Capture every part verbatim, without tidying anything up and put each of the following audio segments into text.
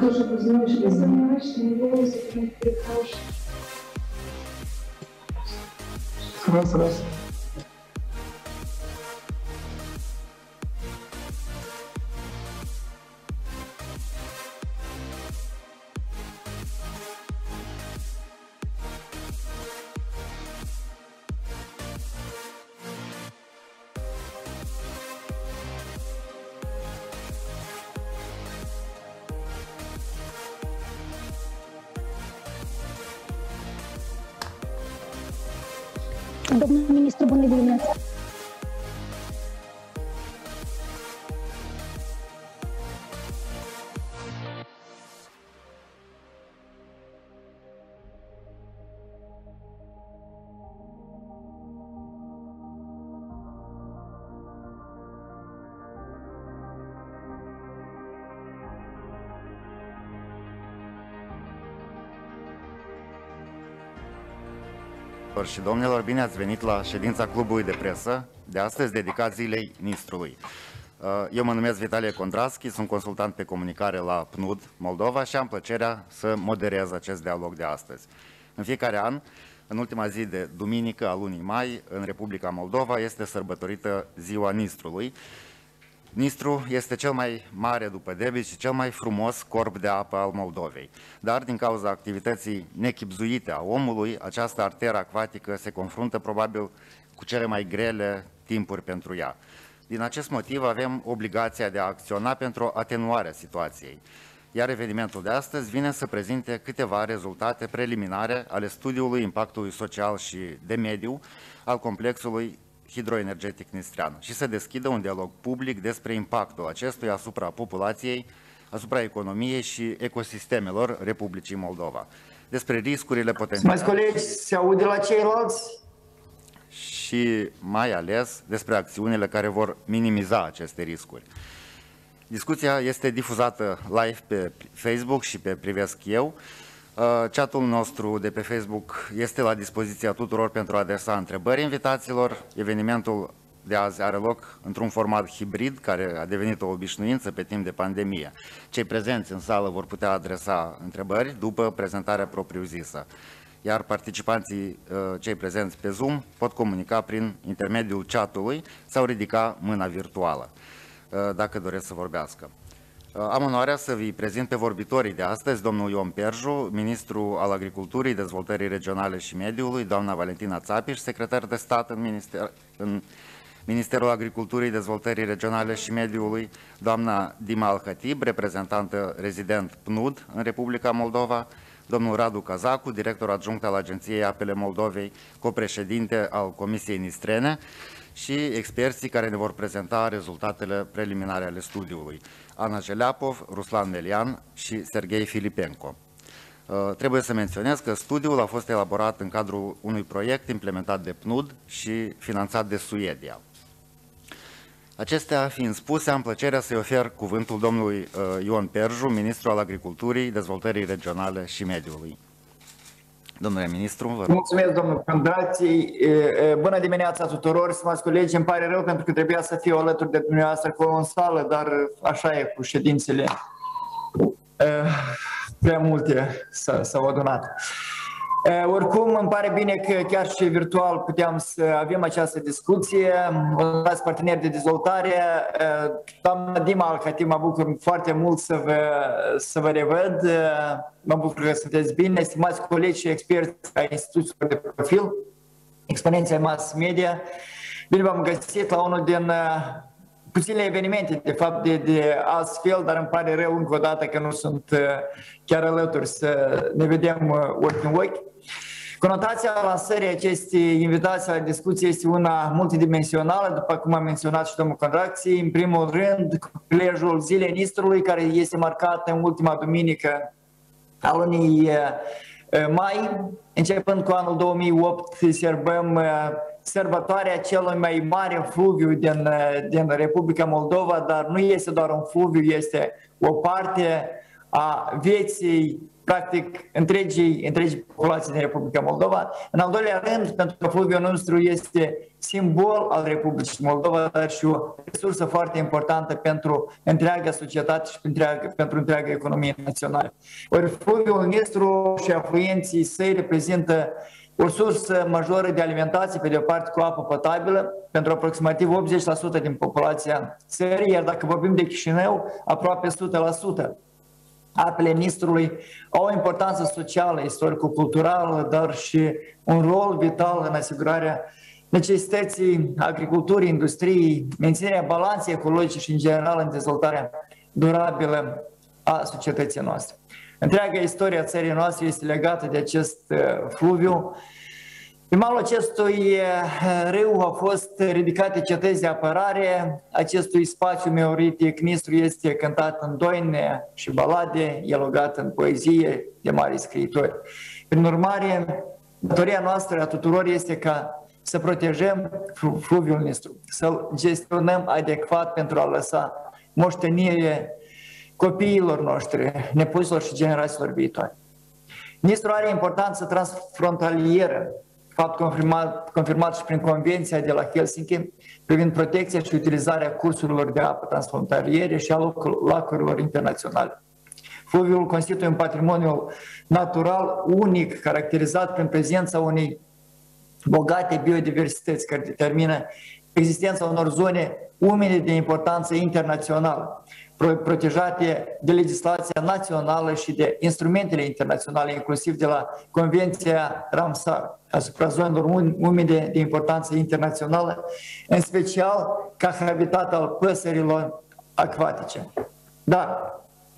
Тоже познаешь, не знаешь, не волосы, не прикажешь. Раз, раз. Domnul ministru, bună dimineața! Și domnilor, bine ați venit la ședința Clubului de Presă, de astăzi dedicat Zilei Nistrului. Eu mă numesc Vitalie Condraschi, sunt consultant pe comunicare la P N U D Moldova și am plăcerea să moderez acest dialog de astăzi. În fiecare an, în ultima zi de duminică a lunii mai, în Republica Moldova este sărbătorită Ziua Nistrului. Nistru este cel mai mare după debit și cel mai frumos corp de apă al Moldovei. Dar din cauza activității nechibzuite a omului, această arteră acvatică se confruntă probabil cu cele mai grele timpuri pentru ea. Din acest motiv avem obligația de a acționa pentru atenuarea situației. Iar evenimentul de astăzi vine să prezinte câteva rezultate preliminare ale studiului impactului social și de mediu al complexului hidroenergetic nistrean și să deschidă un dialog public despre impactul acestuia asupra populației, asupra economiei și ecosistemelor Republicii Moldova, despre riscurile potențiale. Mai colegi, se aude la ceilalți? Și mai ales despre acțiunile care vor minimiza aceste riscuri. Discuția este difuzată live pe Facebook și pe Privesc Eu. Chatul nostru de pe Facebook este la dispoziția tuturor pentru a adresa întrebări invitaților. Evenimentul de azi are loc într-un format hibrid, care a devenit o obișnuință pe timp de pandemie. Cei prezenți în sală vor putea adresa întrebări după prezentarea propriu-zisă, iar participanții, cei prezenți pe Zoom, pot comunica prin intermediul chatului sau ridica mâna virtuală, dacă doresc să vorbească. Am onoarea să vi prezint pe vorbitorii de astăzi, domnul Ion Perju, ministru al Agriculturii, Dezvoltării Regionale și Mediului, doamna Valentina Țapiș, secretar de stat în, Minister, în Ministerul Agriculturii, Dezvoltării Regionale și Mediului, doamna Dima Al-Khatib, reprezentantă rezident P N U D în Republica Moldova, domnul Radu Cazacu, director adjunct al Agenției Apele Moldovei, copreședinte al Comisiei Nistrene, și experții care ne vor prezenta rezultatele preliminare ale studiului: Ana Jeleapov, Ruslan Melian și Serghei Filipenko. Uh, trebuie să menționez că studiul a fost elaborat în cadrul unui proiect implementat de P N U D și finanțat de Suedia. Acestea fiind spuse, am plăcerea să-i ofer cuvântul domnului uh, Ion Perju, ministru al Agriculturii, Dezvoltării Regionale și Mediului. Domnule ministru, vă rog. Mulțumesc, domnul Condrații. Bună dimineața tuturor, stimați colegi. Îmi pare rău pentru că trebuia să fiu alături de dumneavoastră acolo în sală, dar așa e cu ședințele. Prea multe s-au adunat. Oricum, îmi pare bine că chiar și virtual puteam să avem această discuție. Onorați parteneri de dezvoltare, doamna Dima Al-Khatib, mă bucur foarte mult să vă, să vă revăd. Mă bucur că sunteți bine, stimați colegi și experți ai instituțiilor de profil, exponenții mass media. Bine v-am găsit la unul din puține evenimente, de fapt, de, de altfel, dar îmi pare rău încă o dată că nu sunt chiar alături să ne vedem ochi în ochi. Conotația lansării acestei invitații la discuție este una multidimensională, după cum a menționat și domnul Condrații. În primul rând, prilejul Zilei Nistrului, care este marcată în ultima duminică a lunii mai. Începând cu anul două mii opt, sărbăm sărbătoarea celui mai mare fluviu din, din Republica Moldova, dar nu este doar un fluviu, este o parte a vieții, practic, întregii, întregii populații din Republica Moldova. În al doilea rând, pentru că fluviul nostru este simbol al Republicii Moldova, dar și o resursă foarte importantă pentru întreaga societate și întreaga, pentru întreaga economie națională. Ori fluviul nostru și afluenții săi reprezintă o sursă majoră de alimentație, pe de o parte cu apă potabilă, pentru aproximativ optzeci la sută din populația țării, iar dacă vorbim de Chișinău, aproape o sută la sută. Apele Nistrului au o importanță socială, istorico-culturală, dar și un rol vital în asigurarea necesității agriculturii, industriei, menținerea balanței ecologice și, în general, în dezvoltarea durabilă a societății noastre. Întreaga istorie a țării noastre este legată de acest fluviu. Pe malul acestui râu au fost ridicate cetăți de apărare. Acestui spațiu meoritic Nistru este cântat în doine și balade, e logat în poezie de mari scriitori. Prin urmare, datoria noastră a tuturor este ca să protejăm fluviul Nistru, să-l gestionăm adecvat pentru a lăsa moștenire copiilor noștri, nepoților și generațiilor viitoare. Nistru are importanță transfrontalieră, fapt confirmat, confirmat și prin Convenția de la Helsinki privind protecția și utilizarea cursurilor de apă transfrontaliere și a lacurilor internaționale. Fluviul constituie un patrimoniu natural unic, caracterizat prin prezența unei bogate biodiversități, care determină existența unor zone umede de importanță internațională, protejate de legislația națională și de instrumentele internaționale, inclusiv de la Convenția Ramsar asupra zonelor umede de importanță internațională, în special ca habitat al păsărilor acvatice. Dar,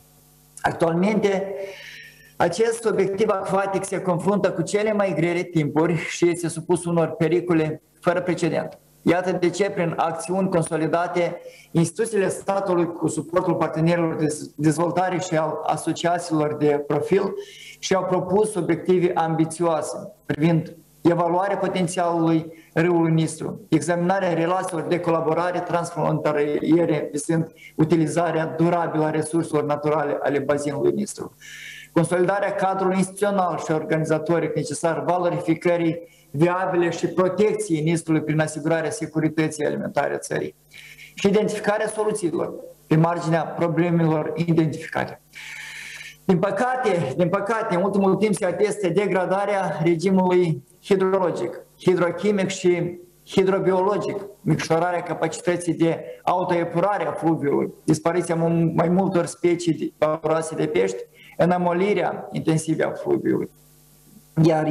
actualmente, acest obiectiv acvatic se confruntă cu cele mai grele timpuri și este supus unor pericole fără precedent. Iată de ce, prin acțiuni consolidate, instituțiile statului cu suportul partenerilor de dezvoltare și al asociațiilor de profil și-au propus obiective ambițioase privind evaluarea potențialului râului Nistru, examinarea relațiilor de colaborare transfrontaliere vizând utilizarea durabilă a resurselor naturale ale bazinului Nistru, consolidarea cadrului instituțional și organizatoric necesar valorificării viabile și protecției Nistrului prin asigurarea securității alimentare a țării și identificarea soluțiilor pe marginea problemelor identificate. Din păcate, din păcate, în ultimul timp se atestă degradarea regimului hidrologic, hidrochimic și hidrobiologic, micșorarea capacității de autoepurare a fluviului, dispariția mai multor specii valoroase de pești, înămolirea intensivă a fluviului. Iar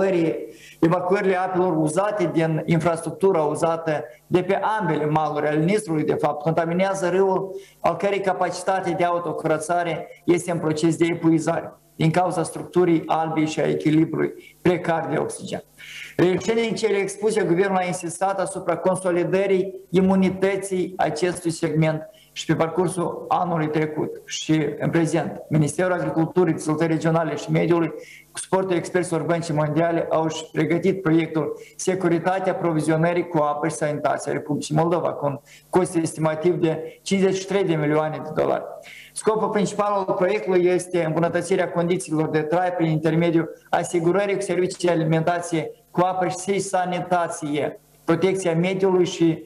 evacuările apelor uzate din infrastructura uzată de pe ambele maluri ale Nistrului, de fapt, contaminează râul, al cărei capacitate de autocurățare este în proces de epuizare, din cauza structurii albii și a echilibrului precar de oxigen. Reieșind din cele expuse, guvernul a insistat asupra consolidării imunității acestui segment și pe parcursul anului trecut și în prezent, Ministerul Agriculturii, Dezvoltării Regionale și Mediului, cu suportul experților Băncii Mondiale, au și pregătit proiectul Securitatea aprovizionării cu apă și sanitație a Republicii Moldova, cu un cost estimativ de cincizeci și trei de milioane de dolari. Scopul principal al proiectului este îmbunătățirea condițiilor de trai prin intermediul asigurării cu servicii de alimentație cu apă și sanitație, protecția mediului și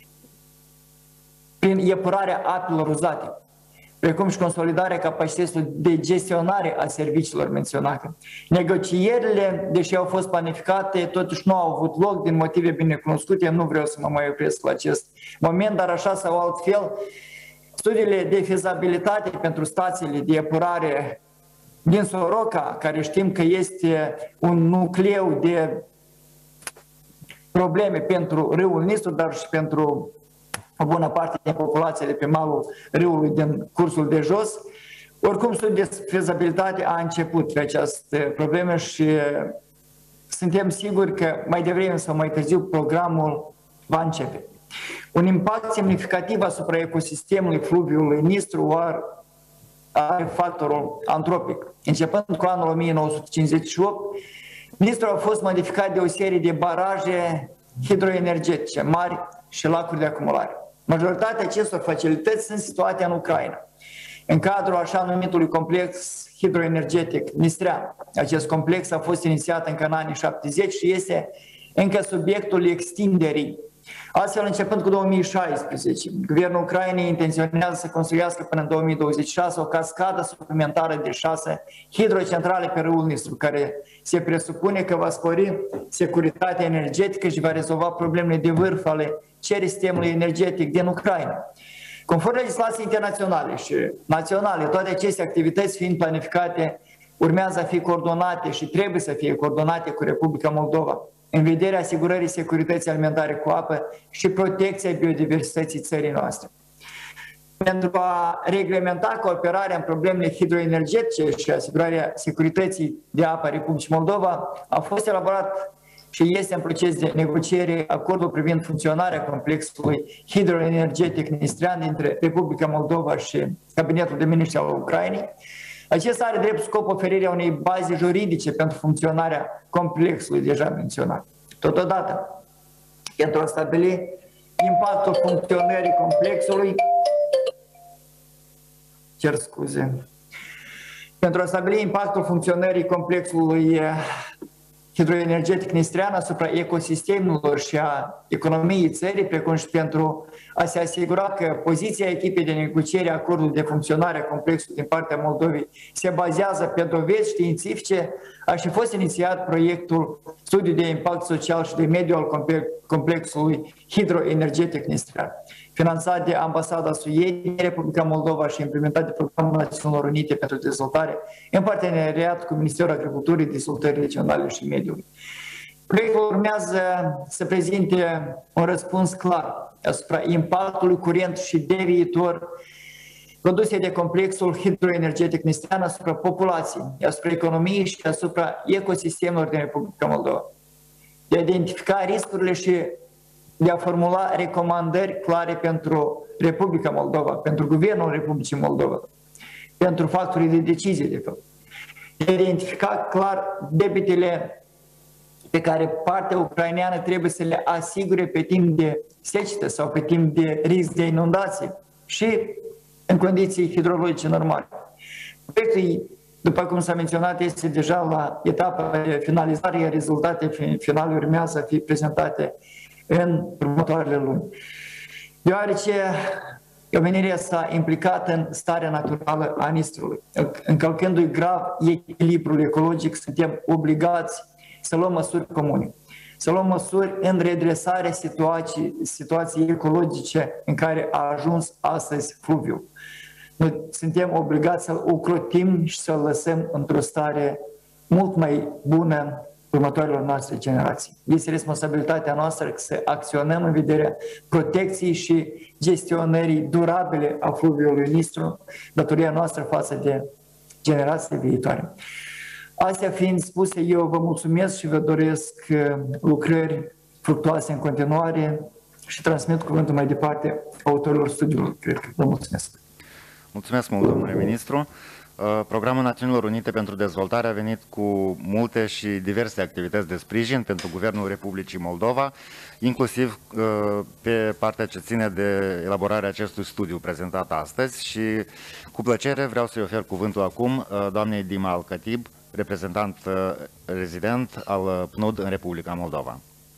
prin epurarea apelor uzate, precum și consolidarea capacității de gestionare a serviciilor menționate. Negocierile, deși au fost planificate, totuși nu au avut loc din motive bine cunoscute, nu vreau să mă mai opresc la acest moment, dar așa sau altfel, studiile de fezabilitate pentru stațiile de epurare din Soroca, care știm că este un nucleu de probleme pentru râul Nistru, dar și pentru o bună parte din populația de pe malul râului din cursul de jos. Oricum, studiul de fezabilitate a început pe această problemă și suntem siguri că mai devreme sau mai târziu programul va începe. Un impact semnificativ asupra ecosistemului fluviului Nistru are factorul antropic. Începând cu anul o mie nouă sute cincizeci și opt, Nistru a fost modificat de o serie de baraje hidroenergetice mari și lacuri de acumulare. Majoritatea acestor facilități sunt situate în Ucraina. în cadrul așa numitului complex hidroenergetic Nistrean. Acest complex a fost inițiat încă în anii șaptezeci și este încă subiectul extinderii. Astfel, începând cu două mii șaisprezece, guvernul Ucrainei intenționează să construiască până în două mii douăzeci și șase o cascadă suplimentară de șase hidrocentrale pe râul Nistru, care se presupune că va spori securitatea energetică și va rezolva problemele de vârf ale cererii sistemului energetic din Ucraina. Conform legislației internaționale și naționale, toate aceste activități fiind planificate, urmează a fi coordonate și trebuie să fie coordonate cu Republica Moldova, în vederea asigurării securității alimentare cu apă și protecției biodiversității țării noastre. Pentru a reglementa cooperarea în problemele hidroenergetice și asigurarea securității de apă a Republicii Moldova, a fost elaborat și este în proces de negociere acordul privind funcționarea complexului hidroenergetic nistrean dintre Republica Moldova și Cabinetul de Miniștri al Ucrainei. Acesta are drept scop oferirea unei baze juridice pentru funcționarea complexului deja menționat. Totodată, pentru a stabili impactul funcționării complexului, cer scuze, pentru a stabili impactul funcționării complexului hidroenergetic nistrean asupra ecosistemelor și a economiei țării, precum și pentru a se asigura că poziția echipei de negociere a acordului de funcționare a complexului din partea Moldovei se bazează pe dovezi științifice, a și fost inițiat proiectul Studiu de Impact Social și de Mediu al complexului hidroenergetic nistrean, finanțat de Ambasada Suediei din Republica Moldova și implementat de Programul Națiunilor Unite pentru Dezvoltare în parteneriat cu Ministerul Agriculturii, Dezvoltării Regionale și Mediului. Proiectul urmează să prezinte un răspuns clar asupra impactului curent și de viitor produse de complexul hidroenergetic nistrean asupra populației, asupra economiei și asupra ecosistemelor din Republica Moldova. De a identifica riscurile și de a formula recomandări clare pentru Republica Moldova, pentru Guvernul Republicii Moldova, pentru factorii de decizie, de fapt. De a identifica clar debitele pe care partea ucraineană trebuie să le asigure pe timp de secetă sau pe timp de risc de inundații și în condiții hidrologice normale. Proiectul, după cum s-a menționat, este deja la etapa de finalizare, iar rezultatele finale urmează să fie prezentate în următoarele luni. Deoarece omenirea s-a implicat în starea naturală a Nistrului, încălcându-i grav echilibrul ecologic, suntem obligați să luăm măsuri comune, să luăm măsuri în redresarea situației, situației ecologice în care a ajuns astăzi fluviul. Noi suntem obligați să-l ocrotim și să-l lăsăm într-o stare mult mai bună următoarelor noastre generații. Este responsabilitatea noastră să acționăm în vederea protecției și gestionării durabile a fluviului Nistru, datoria noastră față de generații viitoare. Astea fiind spuse, eu vă mulțumesc și vă doresc lucrări fructuoase în continuare și transmit cuvântul mai departe autorilor studiului. Cred că vă mulțumesc. Mulțumesc mult, domnule ministru. Programul Națiunilor Unite pentru Dezvoltare a venit cu multe și diverse activități de sprijin pentru Guvernul Republicii Moldova, inclusiv pe partea ce ține de elaborarea acestui studiu prezentat astăzi și cu plăcere vreau să-i ofer cuvântul acum doamnei Dima Alcatib, reprezentant rezident al P N U D în Republica Moldova.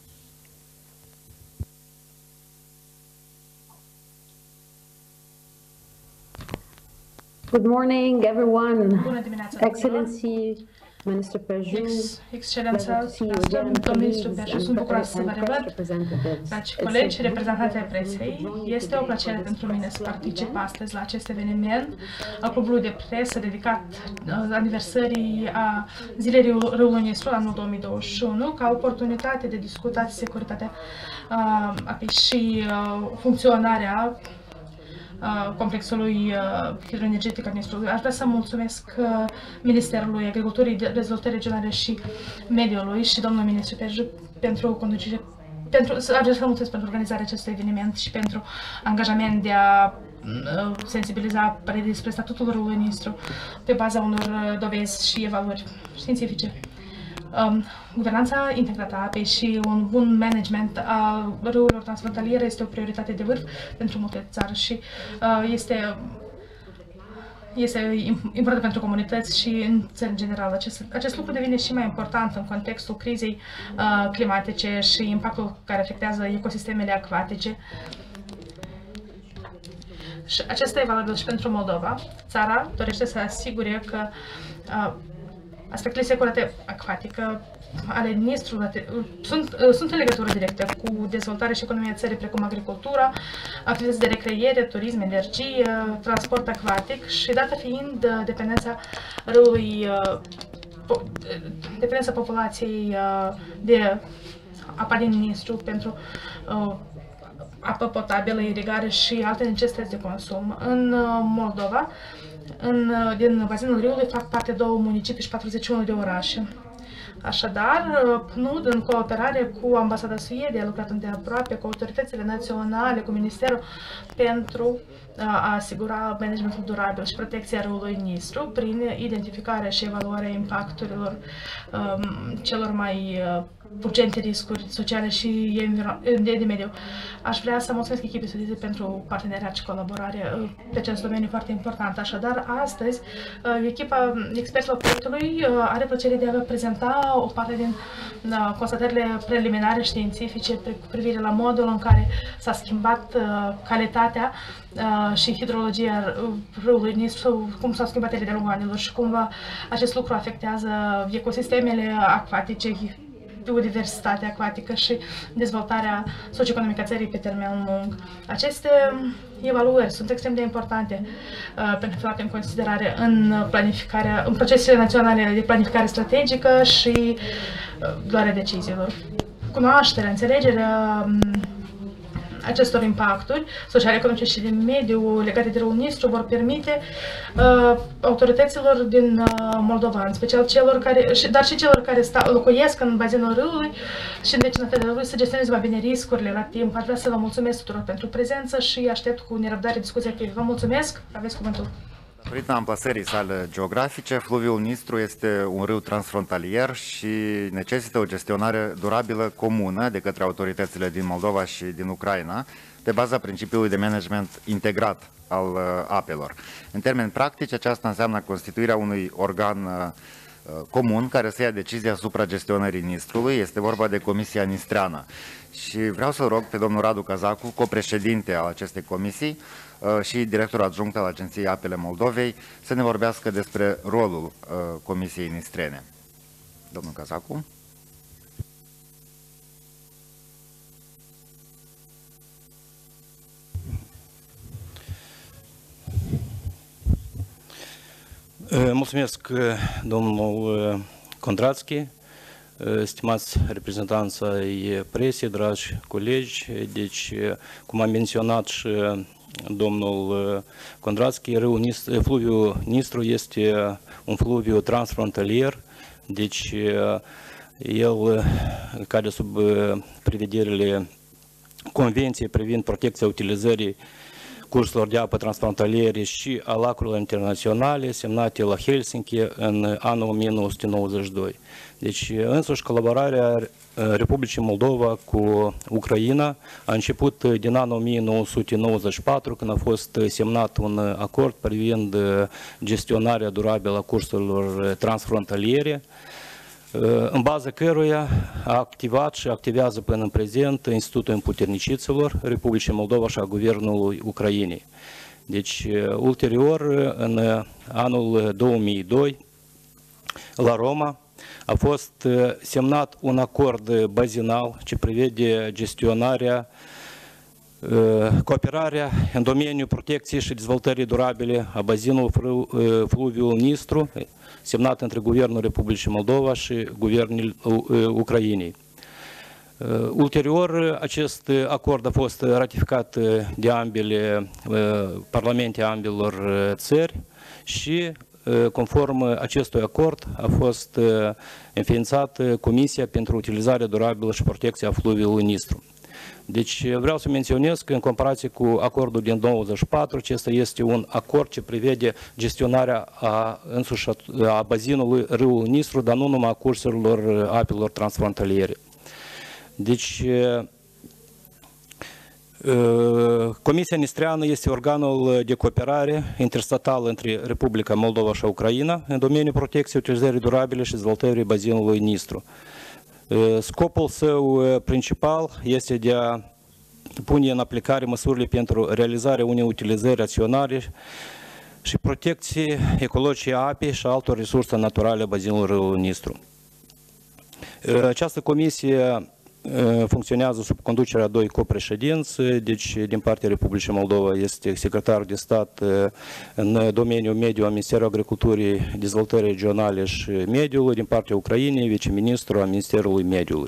Good morning, everyone. Bună dimineața, Excellency, Minister Pejju, Ex Excelența, domnul ministru Pejju, sunt bucuroasă să vă revăd. Dragi colegi, reprezentanții ai presei, este o plăcere pentru mine să particip astăzi la acest eveniment al clubului de presă dedicat aniversării a Zilei Râului Nistru, anul două mii douăzeci și unu, ca oportunitate de discutat securitatea uh, și uh, funcționarea complexului hidroenergetic al Nistrului. Aș vrea să mulțumesc Ministerului Agriculturii, Dezvoltării Regionale și Mediului și domnului ministru Pejju pentru conducere, pentru să mulțumesc pentru organizarea acestui eveniment și pentru angajament de a sensibiliza părerea despre statutul râului Nistru pe baza unor dovezi și evaluări științifice. Um, guvernanța integrată a apei și un bun management a râurilor transfrontaliere este o prioritate de vârf pentru multe țări și uh, este este important pentru comunități și în țări în general. Acest, acest lucru devine și mai important în contextul crizei uh, climatice și impactul care afectează ecosistemele acvatice. Și acesta e valabil și pentru Moldova. Țara dorește să asigure că uh, aspectele de securitate acvatică ale Nistrului sunt, sunt în legătură directă cu dezvoltarea și economia țării, precum agricultura, activități de recreere, turism, energie, transport acvatic și dată fiind dependența râului, dependența populației de apa din Nistru pentru apă potabilă, irigare și alte necesități de consum. În Moldova, în, din bazinul râului fac parte două municipii și patruzeci și unu de orașe. Așadar, P N U D, în cooperare cu Ambasada Suediei, a lucrat îndeaproape cu autoritățile naționale, cu Ministerul, pentru a asigura managementul durabil și protecția râului Nistru prin identificarea și evaluarea impacturilor um, celor mai uh, urgente riscuri sociale și de, de mediu. Aș vrea să mulțumesc echipei suedeze pentru parteneriat și colaborare uh, pe acest domeniu foarte important. Așadar, astăzi, uh, echipa experților proiectului uh, are plăcerea de a vă prezenta o parte din uh, constatările preliminare științifice cu privire la modul în care s-a schimbat uh, calitatea Uh, și hidrologia râului Nistru, cum s-au schimbat ele de-a lungul anilor și cum uh, acest lucru afectează ecosistemele acvatice, biodiversitatea acvatică și dezvoltarea socioeconomică a țării pe termen lung. Aceste evaluări sunt extrem de importante uh, pentru luate în considerare în planificarea, în procesele naționale de planificare strategică și uh, luarea deciziilor. Cunoașterea, înțelegerea um, acestor impacturi sociale, economice și de mediu legate de râul Nistru vor permite uh, autorităților din uh, Moldova, în special celor care, și, dar și celor care sta, locuiesc în bazinul râului și în vecinătatea râului, să gestioneze mai bine riscurile la timp. Aș vrea să vă mulțumesc tuturor pentru prezență și aștept cu nerăbdare discuția activă. Vă mulțumesc, aveți cuvântul. Datorită amplasării sale geografice, fluviul Nistru este un râu transfrontalier și necesită o gestionare durabilă comună de către autoritățile din Moldova și din Ucraina, pe baza principiului de management integrat al uh, apelor. În termeni practici, aceasta înseamnă constituirea unui organ uh, comun care să ia decizia asupra gestionării Nistrului. Este vorba de Comisia Nistreană. Și vreau să rog pe domnul Radu Cazacu, copreședinte al acestei comisii, și director adjunct al Agenției Apele Moldovei, să ne vorbească despre rolul uh, Comisiei Nistrene. Domnul Cazacu. Mulțumesc, domnul Condrațchi, stimați reprezentanți ai presiei, dragi colegi. Deci, cum a menționat și domnul Condrațchi, râul Nistru, fluviul Nistru este un fluviu transfrontalier, deci el cade sub prevederile Convenției privind protecția utilizării cursurilor de apă transfrontaliere și a lacurilor internaționale semnate la Helsinki în anul o mie nouă sute nouăzeci și doi. Deci însuși colaborarea Republicii Moldova cu Ucraina a început din anul o mie nouă sute nouăzeci și patru, când a fost semnat un acord privind gestionarea durabilă a cursurilor transfrontaliere, în baza căruia a activat și activează până în prezent Institutul Împuterniciților Republicii Moldova și a Guvernului Ucrainei. Deci, ulterior, în anul două mii doi, la Roma, a fost semnat un acord bazinal ce prevede gestionarea, cooperarea în domeniul protecției și dezvoltării durabile a bazinului fluviului Nistru, semnat între Guvernul Republicii Moldova și Guvernul Ucrainei. Ulterior, acest acord a fost ratificat de ambele parlamente ambelor țări și, conform acestui acord, a fost înființată Comisia pentru Utilizare Durabilă și Protecția Fluviului Nistru. Deci vreau să menționez că în comparație cu acordul din nouăzeci și patru, acesta este un acord ce prevede gestionarea a, însuși a bazinului râului Nistru, dar nu numai a cursurilor apelor transfrontaliere. Deci Comisia Nistreană este organul de cooperare interstatal între Republica Moldova și Ucraina în domeniul protecției, utilizării durabile și dezvoltării bazinului Nistru. Scopul său principal este de a pune în aplicare măsurile pentru realizarea unei utilizări raționale și protecție ecologice a apei și altor resurse naturale a bazinului râului Nistru. Această comisie funcționează sub conducerea a doi copreședinți, deci din partea Republicii Moldova este secretarul de stat în domeniul mediu al Ministerului Agriculturii, Dezvoltării Regionale și Mediului, din partea Ucrainei, viceministru al Ministerului Mediului.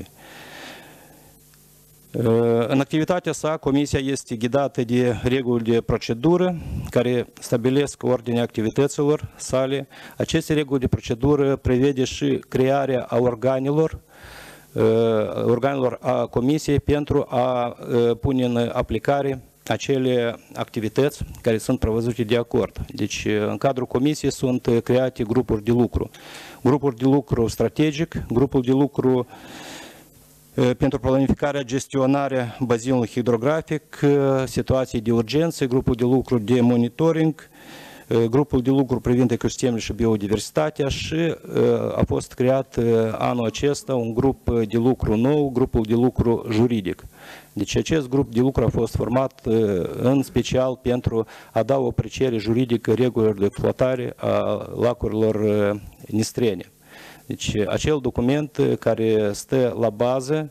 În activitatea sa, Comisia este ghidată de reguli de procedură care stabilesc ordinea activităților sale. Aceste reguli de procedură prevede și crearea a organelor organelor a Comisiei pentru a pune în aplicare acele activități care sunt prevăzute de acord. Deci, în cadrul Comisiei sunt create grupuri de lucru. Grupuri de lucru strategic, grupul de lucru pentru planificarea, gestionarea bazinului hidrografic, situații de urgență, grupul de lucru de monitoring, grupul de lucru privind ecosistemele și biodiversitatea și a fost creat anul acesta un grup de lucru nou, grupul de lucru juridic. Deci acest grup de lucru a fost format în special pentru a da o apreciere juridică regulilor de exploatare a lacurilor nistrene. Deci acel document care stă la bază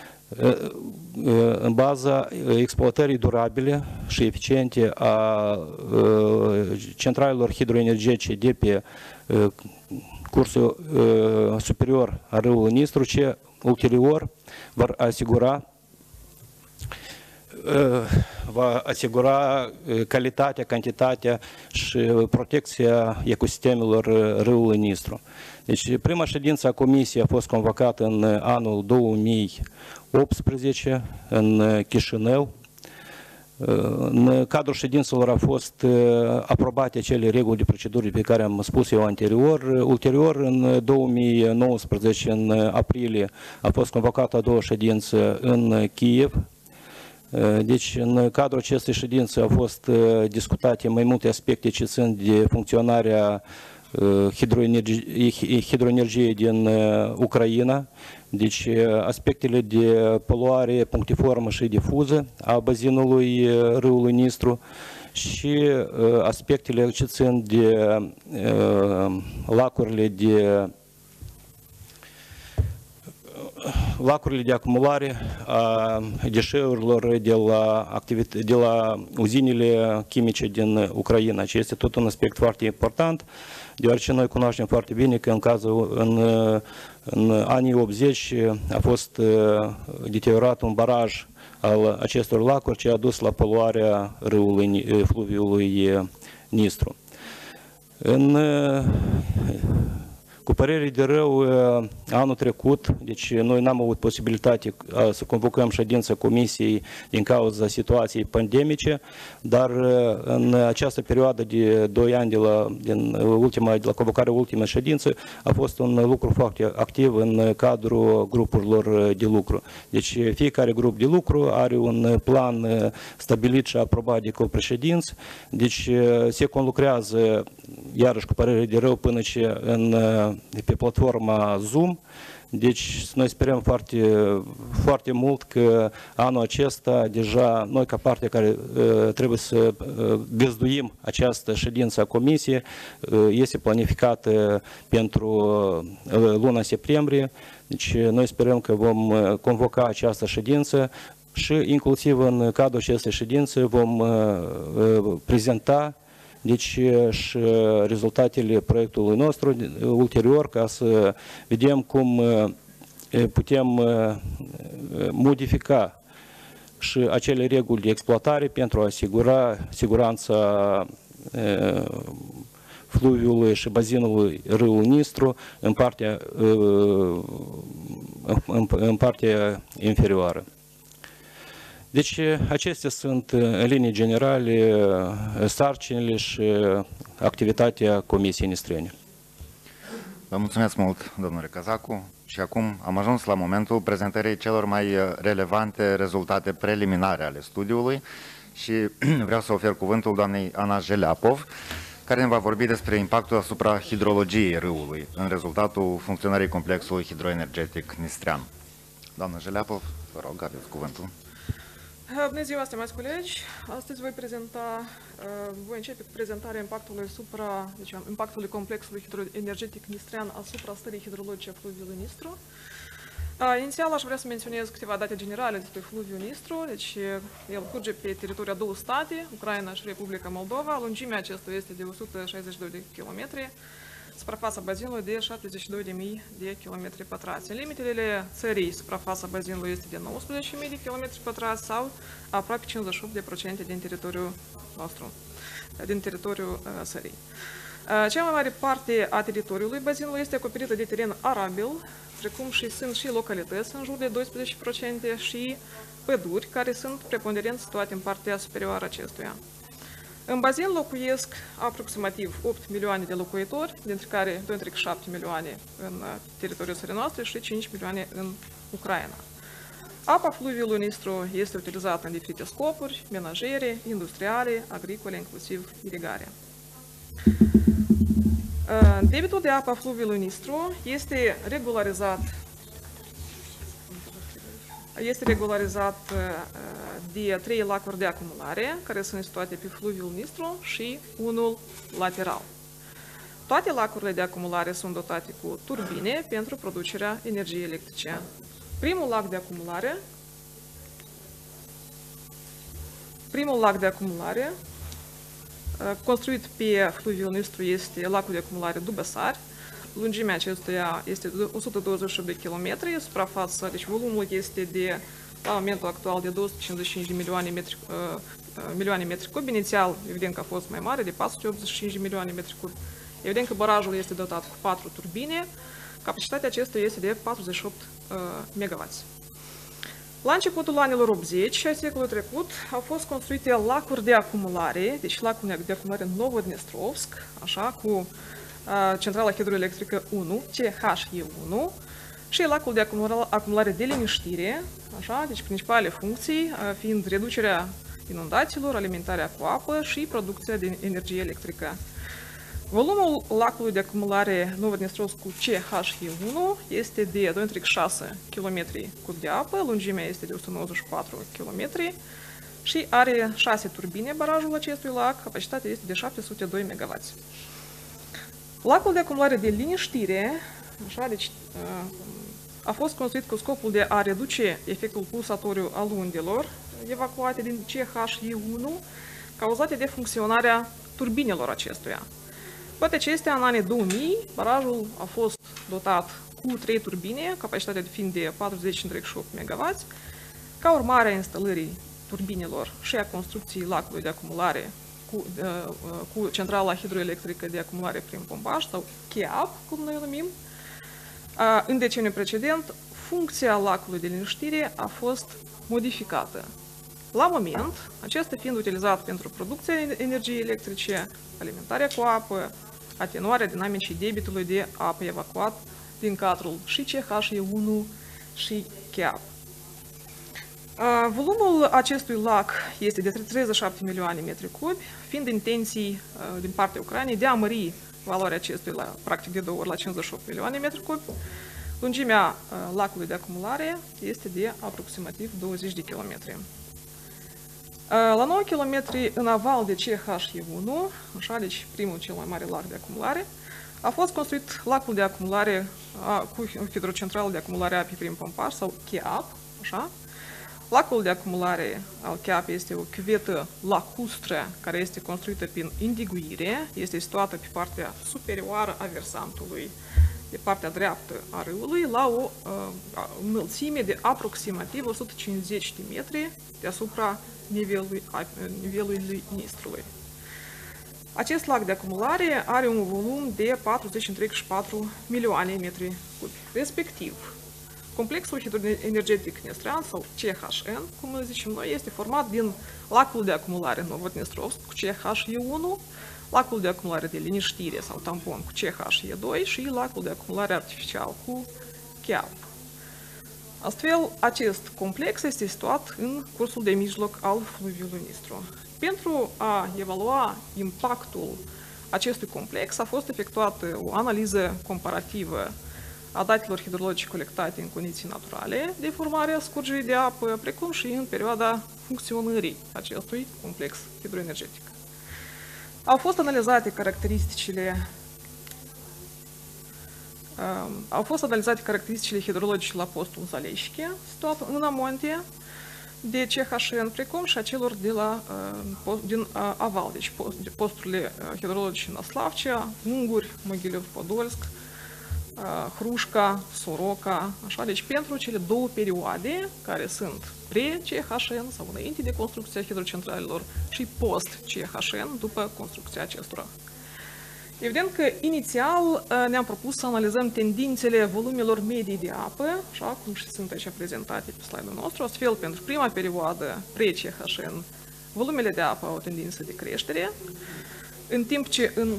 în baza exploatării durabile și eficiente a centralelor hidroenergetice de pe cursul superior a râului Nistru, ce ulterior va asigura va asigura calitatea, cantitatea și protecția ecosistemelor râului Nistru. Deci prima ședință a Comisiei a fost convocată în anul două mii optsprezece în Chișinău. În cadrul ședințelor au fost aprobate acele reguli de procedură pe care am spus eu anterior. Ulterior, în două mii nouăsprezece, în aprilie, a fost convocată a doua ședință în Kiev. Deci, în cadrul acestei ședințe au fost discutate mai multe aspecte ce țin de funcționarea hidroenergiei din Ucraina, deci aspectele de poluare punctiformă și difuză a bazinului râului Nistru și aspectele ce țin de lacurile de lacurile de acumulare a deșeurilor de la, de la uzinele chimice din Ucraina. Și este tot un aspect foarte important, deoarece noi cunoaștem foarte bine că în cazul, în, în anii optzeci a fost deteriorat un baraj al acestor lacuri, ce a dus la poluarea râului, fluviului Nistru. În Cu părere de rău, anul trecut, deci noi n-am avut posibilitate să convocăm ședința Comisiei din cauza situației pandemice, dar în această perioadă de doi ani de la, din ultima, de la convocarea ultimei ședințe a fost un lucru foarte activ în cadrul grupurilor de lucru. Deci fiecare grup de lucru are un plan stabilit și aprobat de copreședinți, deci se conlucrează iarăși cu părere de rău până ce în, pe platforma Zoom. Deci noi sperăm foarte, foarte mult că anul acesta deja noi ca parte care uh, trebuie să uh, găzduim această ședință a Comisiei uh, este planificată pentru uh, luna septembrie. Deci noi sperăm că vom convoca această ședință și inclusiv în cadrul acestei ședințe vom uh, uh, prezenta deci și rezultatele proiectului nostru ulterior ca să vedem cum putem modifica și acele reguli de exploatare pentru a asigura siguranța fluviului și bazinului râului Nistru în partea, în partea inferioară. Deci acestea sunt în linii generale sarcinile și activitatea Comisiei Nistrene. Vă mulțumesc mult, domnule Cazacu. Și acum am ajuns la momentul prezentării celor mai relevante rezultate preliminare ale studiului și vreau să ofer cuvântul doamnei Ana Jeleapov, care ne va vorbi despre impactul asupra hidrologiei râului în rezultatul funcționării complexului hidroenergetic Nistrean. Doamna Jeleapov, vă rog, aveți cuvântul. Bună ziua, stimați colegi! Astăzi voi prezenta, voi începe cu prezentarea impactului asupra, deci impactului complexului hidroenergetic Nistrean asupra stării hidrologice a fluviului Nistru. Inițial aș vrea să menționez câteva date generale despre fluviul Nistru, deci el curge pe teritoriul a două state, Ucraina și Republica Moldova, lungimea acestuia este de o sută șaizeci și doi de kilometri, suprafața bazinului de șaptezeci și două de mii de kilometri pătrați. În limitele țării, suprafața bazinului este de nouăsprezece mii de kilometri pătrați sau aproape cincizeci și opt la sută din teritoriul nostru, din teritoriul uh, țării. Uh, cea mai mare parte a teritoriului bazinului este acoperită de teren arabil, precum și sunt și localități în jur de doisprezece la sută și păduri care sunt preponderent situate în partea superioară acestuia. În bazin locuiesc aproximativ opt milioane de locuitori, dintre care doi virgulă șapte milioane în teritoriul țării noastre și cinci milioane în Ucraina. Apa fluviului Nistru este utilizată în diferite scopuri, menajere, industriale, agricole, inclusiv irigarea. Debitul de apă a fluviului Nistru este regularizat Este regularizat de trei lacuri de acumulare, care sunt situate pe fluviul Nistru și unul lateral. Toate lacurile de acumulare sunt dotate cu turbine pentru producerea energiei electrice. Primul lac de acumulare, primul lac de acumulare, construit pe fluviul Nistru, este lacul de acumulare Dubăsari. Lungimea acestuia este de o sută douăzeci și opt de kilometri, suprafața, deci volumul este de, la momentul actual, de două sute cincizeci și cinci de milioane metri, uh, milioane metri cubi. Inițial, evident că a fost mai mare, de patru sute optzeci și cinci de milioane metri cubi. Evident că barajul este dotat cu patru turbine, capacitatea acestuia este de patruzeci și opt uh, megawatts. La începutul anilor optzeci a secolului trecut au fost construite lacuri de acumulare, deci lacul de acumulare Novodnestrovsk, așa, cu centrala hidroelectrică unu, C H E unu, și lacul de acumulare de liniștire, așa, deci principale funcții fiind reducerea inundațiilor, alimentarea cu apă și producția de energie electrică. Volumul lacului de acumulare Novodnestrovsk cu C H E unu este de doi virgulă șase kilometri cubi de apă, lungimea este de o sută nouăzeci și patru kilometri și are șase turbine barajul acestui lac, capacitatea este de șapte sute doi megawatts. Lacul de acumulare de liniștire, așa, deci, a fost construit cu scopul de a reduce efectul pulsatoriu al undelor evacuate din C H E unu, cauzate de funcționarea turbinelor acestuia. Toate acestea, în anii două mii, barajul a fost dotat cu trei turbine, capacitatea fiind de patruzeci virgulă opt megawatts. Ca urmare a instalării turbinelor și a construcției lacului de acumulare Cu, uh, cu centrala hidroelectrică de acumulare prin pompaj, sau C A P, cum noi o numim. Uh, în deceniul precedent, funcția lacului de liniștire a fost modificată. La moment, acesta fiind utilizat pentru producția energiei electrice, alimentarea cu apă, atenuarea dinamicii debitului de apă evacuat din cadrul și C H E unu și C A P. Uh, volumul acestui lac este de treizeci și șapte milioane metri cubi, fiind intenții uh, din partea Ucrainei de a mări valoarea acestui la practic de două ori la cincizeci și opt milioane metri cubi. Lungimea uh, lacului de acumulare este de aproximativ douăzeci de kilometri. Uh, la nouă kilometri în aval de C H E unu, așa, deci primul cel mai mare lac de acumulare, a fost construit lacul de acumulare uh, cu hidrocentrală de acumulare a apei prin pompaj sau C A P, așa. Lacul de acumulare al C A P este o chiuvetă lacustră care este construită prin indiguire, este situată pe partea superioară a versantului, de partea dreaptă a râului, la o uh, înălțime de aproximativ o sută cincizeci de metri deasupra nivelului, nivelului Nistrului. Acest lac de acumulare are un volum de patruzeci virgulă patru milioane metri cubi, respectiv complexul hidroenergetic Nestrean, sau C H N, cum îl zicem noi, este format din lacul de acumulare Novodnestrovsk cu C H E unu, lacul de acumulare de liniștire sau tampon cu C H E doi și lacul de acumulare artificial cu Chiav. Astfel, acest complex este situat în cursul de mijloc al fluviului Nistru. Pentru a evalua impactul acestui complex a fost efectuată o analiză comparativă a datelor hidrologice colectate în condiții naturale de formare a scurgerii de apă, precum și în perioada funcționării acestui complex hidroenergetic. Au fost analizate caracteristicile uh, au fost analizate caracteristicile hidrologice la postul Zaleșchi, situat în amonte de C H N, precum și a celor de la, uh, din uh, aval, deci post, de posturile uh, hidrologice Năslavcea, Unguri, Mogilев-Podolsk, uh, Hrușca, Soroca, așa, deci pentru cele două perioade care sunt pre-C H N sau înainte de construcția hidrocentralelor și post-C H N după construcția acestora. Evident că inițial ne-am propus să analizăm tendințele volumelor medii de apă, așa cum și sunt aici prezentate pe slide-ul nostru. Astfel, pentru prima perioadă pre-C H N, volumele de apă au o tendință de creștere, în timp ce în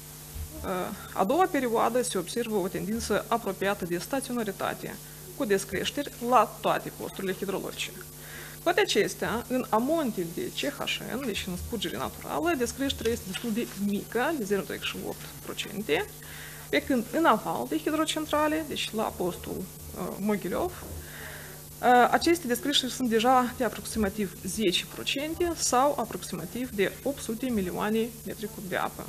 a doua perioadă se observă o tendință apropiată de staționaritate, cu descreșteri la toate posturile hidrologice. Toate acestea, în amonte de C H N, deci în scurgere naturală, descreșterea este destul de mică, de zero virgulă opt la sută, pe când în aval de hidrocentrale, deci la postul uh, Mogilев, uh, aceste descreșteri sunt deja de aproximativ zece la sută sau aproximativ de opt sute milioane metri cub de apă.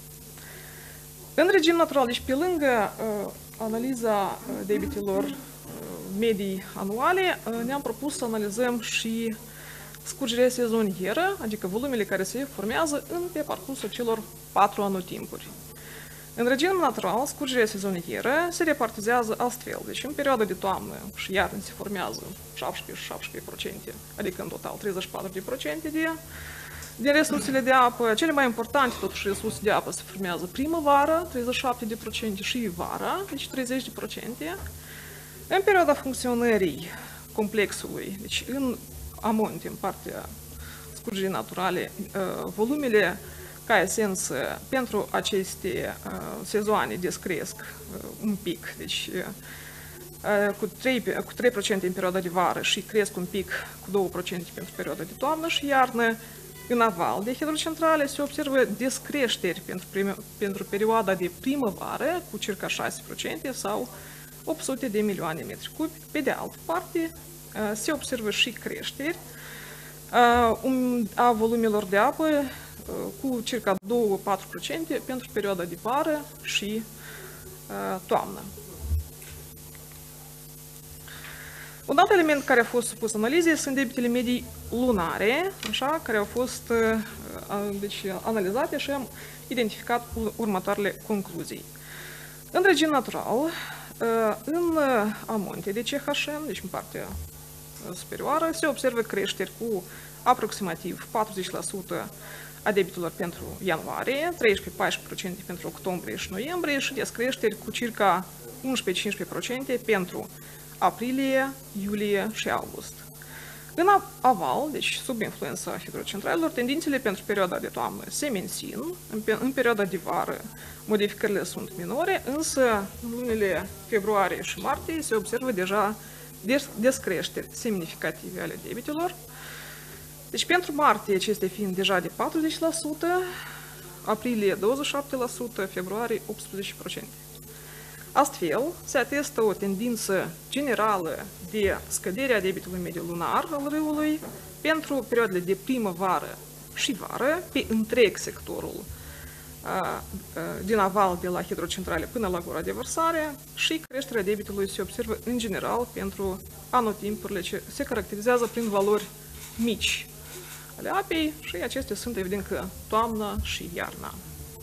În regim natural, deci pe lângă uh, analiza uh, debitelor medii anuale, ne-am propus să analizăm și scurgerea sezonieră, adică volumele care se formează în pe parcursul celor patru anotimpuri. În regim natural, scurgerea sezonieră se repartizează astfel, deci în perioada de toamnă și iarnă se formează șaptesprezece la șaptesprezece la sută, adică în total treizeci și patru la sută de, din resursele de apă. Cele mai importante, totuși, resurse de apă se formează primăvară, treizeci și șapte la sută, și vara, deci treizeci la sută. În perioada funcționării complexului, deci în amonte, în partea scurgerii naturale, volumele ca esență pentru aceste sezoane descresc un pic, deci cu trei la sută în perioada de vară și cresc un pic cu doi la sută pentru perioada de toamnă și iarnă. În aval de hidrocentrale se observă descreșteri pentru, prima, pentru perioada de primăvară cu circa șase la sută sau opt sute de milioane metri cubi. Pe de altă parte, se observă și creșteri a volumelor de apă cu circa doi la patru la sută pentru perioada de vară și toamnă. Un alt element care a fost supus analizei sunt debitele medii lunare, așa, care au fost deci, analizate și am identificat următoarele concluzii. În regim natural, în amonte de C H N, deci în partea superioară, se observă creșteri cu aproximativ patruzeci la sută a debitelor pentru ianuarie, treisprezece la paisprezece la sută pentru octombrie și noiembrie și descreșteri cu circa unsprezece la cincisprezece la sută pentru aprilie, iulie și august. În aval, deci sub influența hidrocentralelor, tendințele pentru perioada de toamnă se mențin, în, în perioada de vară modificările sunt minore, însă în lunile februarie și martie se observă deja des descreșteri semnificative ale debitelor. Deci pentru martie acestea fiind deja de patruzeci la sută, aprilie douăzeci și șapte la sută, februarie optsprezece la sută. Astfel, se atestă o tendință generală de scădere a debitului mediu lunar al râului pentru perioadele de primăvară și vară pe întreg sectorul a, a, din aval de la hidrocentrale până la gura de vărsare și creșterea debitului se observă în general pentru anotimpurile ce se caracterizează prin valori mici ale apei și acestea sunt evident că toamna și iarna.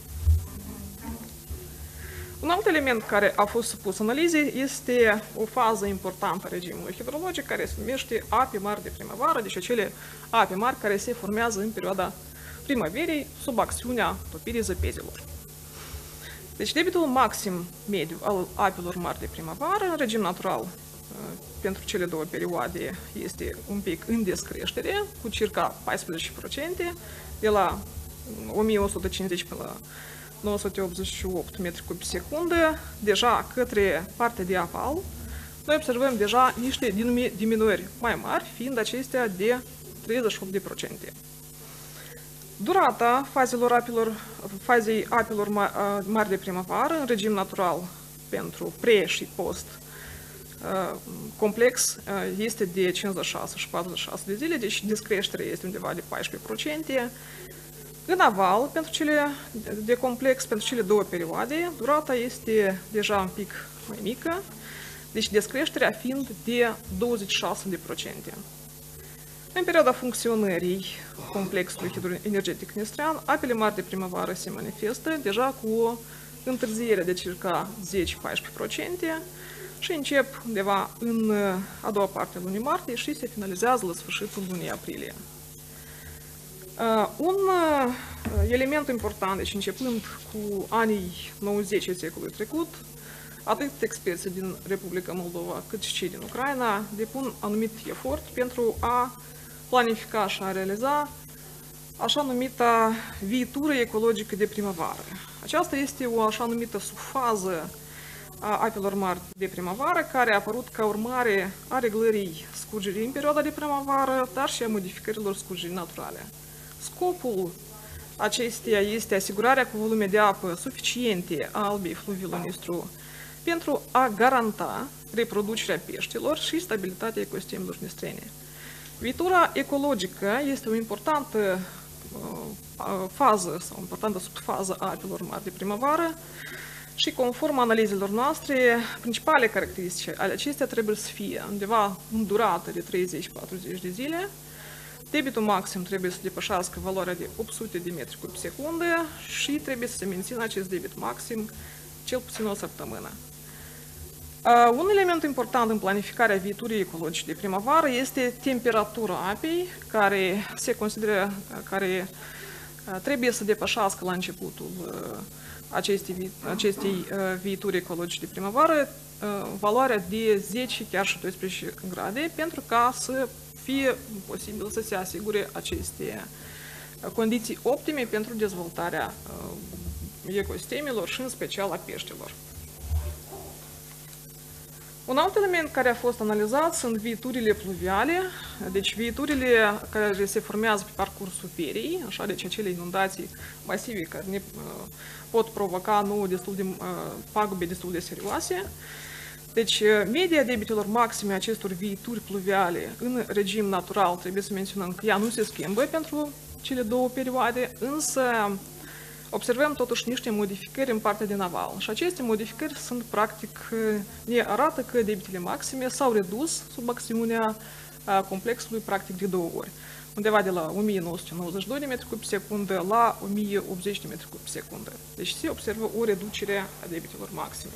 Un alt element care a fost supus analizei este o fază importantă a regimului hidrologic care se numește ape mari de primăvară, deci acele ape mari care se formează în perioada primăverii sub acțiunea topirii zăpezilor. Deci debitul maxim mediu al apelor mari de primăvară în regim natural pentru cele două perioade este un pic în descreștere, cu circa paisprezece la sută, de la o mie o sută cincizeci până la nouă sute optzeci și opt metri cubi pe secundă. Deja către partea de aval, noi observăm deja niște diminuări mai mari, fiind acestea de treizeci și opt la sută. Durata fazelor apelor, fazei apelor mari de primăvară în regim natural pentru pre și post complex este de cincizeci și șase și patruzeci și șase de zile, deci descreșterea este undeva de paisprezece la sută. În aval, pentru cele de complex, pentru cele două perioade, durata este deja un pic mai mică, deci descreșterea fiind de douăzeci și șase la sută. În perioada funcționării complexului hidroenergetic nestrean, apele mari de primăvară se manifestă deja cu o întârziere de circa zece la paisprezece la sută și încep undeva în a doua parte a lunii martie și se finalizează la sfârșitul lunii aprilie. Uh, un uh, element important, deci începând cu anii nouăzeci secolului trecut, atât experții din Republica Moldova cât și cei din Ucraina depun anumit efort pentru a planifica și a realiza așa numita viitură ecologică de primăvară. Aceasta este o așa numită subfază a apelor mari de primăvară, care a apărut ca urmare a reglării scurgerii în perioada de primăvară, dar și a modificărilor scurgerii naturale. Scopul acesteia este asigurarea cu volume de apă suficiente a albei fluviului Nistru pentru a garanta reproducerea peștilor și stabilitatea ecosistemelor nistrene. Viitura ecologică este o importantă uh, fază sau o importantă subfază a apelor mari de primăvară și conform analizelor noastre, principale caracteristici ale acestea trebuie să fie undeva în durată de treizeci la patruzeci de zile. Debitul maxim trebuie să depășească valoarea de opt sute de metri cubi pe secundă și trebuie să se mențină acest debit maxim cel puțin o săptămână. Uh, un element important în planificarea viiturii ecologice de primăvară este temperatura apei, care se consideră care uh, trebuie să depășească la începutul uh, acestei, vi acestei uh, viituri ecologice de primăvară uh, valoarea de zece, chiar și doisprezece grade, pentru ca să fie posibil să se asigure aceste condiții optime pentru dezvoltarea ecosistemelor și în special a peștilor. Un alt element care a fost analizat sunt viiturile pluviale, deci viiturile care se formează pe parcursul verii, așa, deci acele inundații masive care ne pot provoca nouă destul de pagube destul de serioase. Deci, media debitelor maxime acestor viituri pluviale în regim natural, trebuie să menționăm că ea nu se schimbă pentru cele două perioade, însă observăm totuși niște modificări în partea din aval. Și aceste modificări sunt, practic, ne arată că debitele maxime s-au redus sub acțiunea complexului, practic, de două ori. Undeva de la o mie nouă sute nouăzeci și doi de metri cubi pe secundă la o mie optzeci de metri cubi pe secundă. Deci se observă o reducere a debitelor maxime.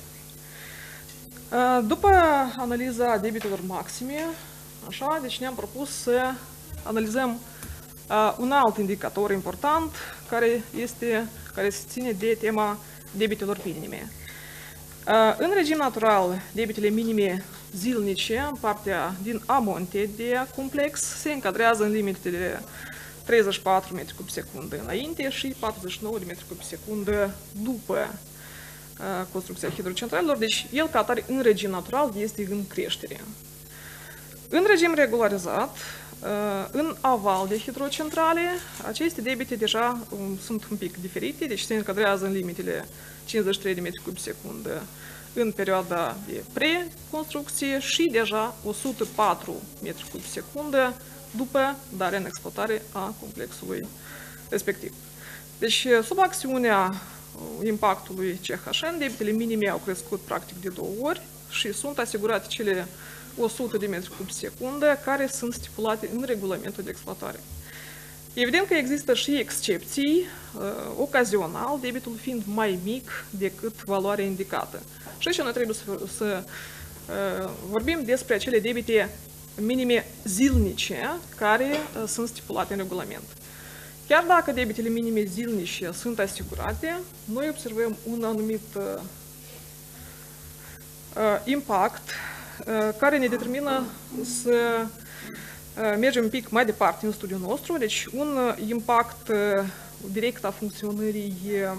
După analiza debitelor maxime, așa, deci ne-am propus să analizăm uh, un alt indicator important care, este, care se ține de tema debitelor minime. Uh, în regim natural, debitele minime zilnice, în partea din amonte de complex, se încadrează în limitele de treizeci și patru metri cubi pe secundă înainte și patruzeci și nouă de metri cubi pe secundă după construcția hidrocentralelor, deci el ca atare în regim natural este în creștere. În regim regularizat, în aval de hidrocentrale, aceste debite deja sunt un pic diferite, deci se încadrează în limitele cincizeci și trei de metri cubi pe secundă în perioada de pre-construcție și deja o sută patru metri cubi pe secundă după darea în exploatare a complexului respectiv. Deci, sub acțiunea impactului C H N, debitele minime au crescut practic de două ori și sunt asigurate cele o sută de metri cubi pe secundă care sunt stipulate în regulamentul de exploatare. Evident că există și excepții, ocazional, debitul fiind mai mic decât valoarea indicată. Și aici noi trebuie să, să vorbim despre acele debite minime zilnice care sunt stipulate în regulament. Chiar dacă debitele minime zilnice sunt asigurate, noi observăm un anumit uh, impact care ne determină să mergem un pic mai departe în studiul nostru. Deci un impact direct a funcționării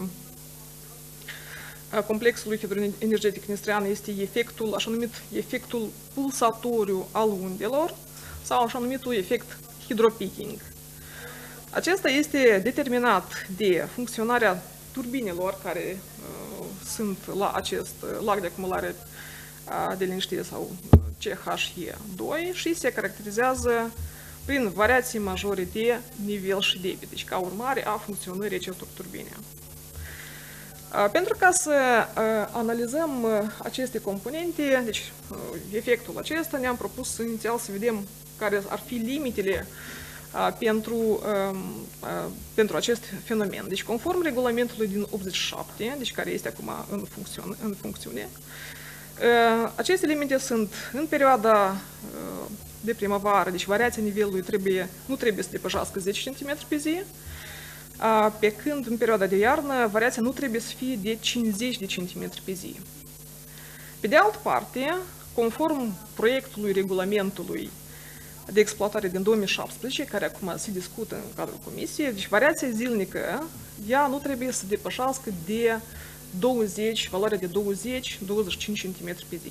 complexului hidroenergetic nistrean este efectul, așa numit efectul pulsatoriu al undelor sau așa numitul efect hydropeaking. Acesta este determinat de funcționarea turbinelor care uh, sunt la acest lac de acumulare uh, de liniștire sau C H E doi și se caracterizează prin variații majore de nivel și debit, deci ca urmare a funcționării acestor turbine. Uh, pentru ca să uh, analizăm uh, aceste componente, deci uh, efectul acesta, ne-am propus inițial să vedem care ar fi limitele Pentru, uh, pentru acest fenomen. Deci, conform regulamentului din optzeci și șapte, deci care este acum în, funcțiune, în funcțiune, uh, aceste limite sunt în perioada uh, de primăvară, deci variația nivelului trebuie, nu trebuie să depășească zece centimetri pe zi, uh, pe când în perioada de iarnă variația nu trebuie să fie de cincizeci de centimetri pe zi. Pe de altă parte, conform proiectului regulamentului de exploatare din două mii șaptesprezece, care acum se discută în cadrul comisiei, deci variația zilnică, ea nu trebuie să depășească de douăzeci, valoarea de douăzeci douăzeci și cinci centimetri pe zi.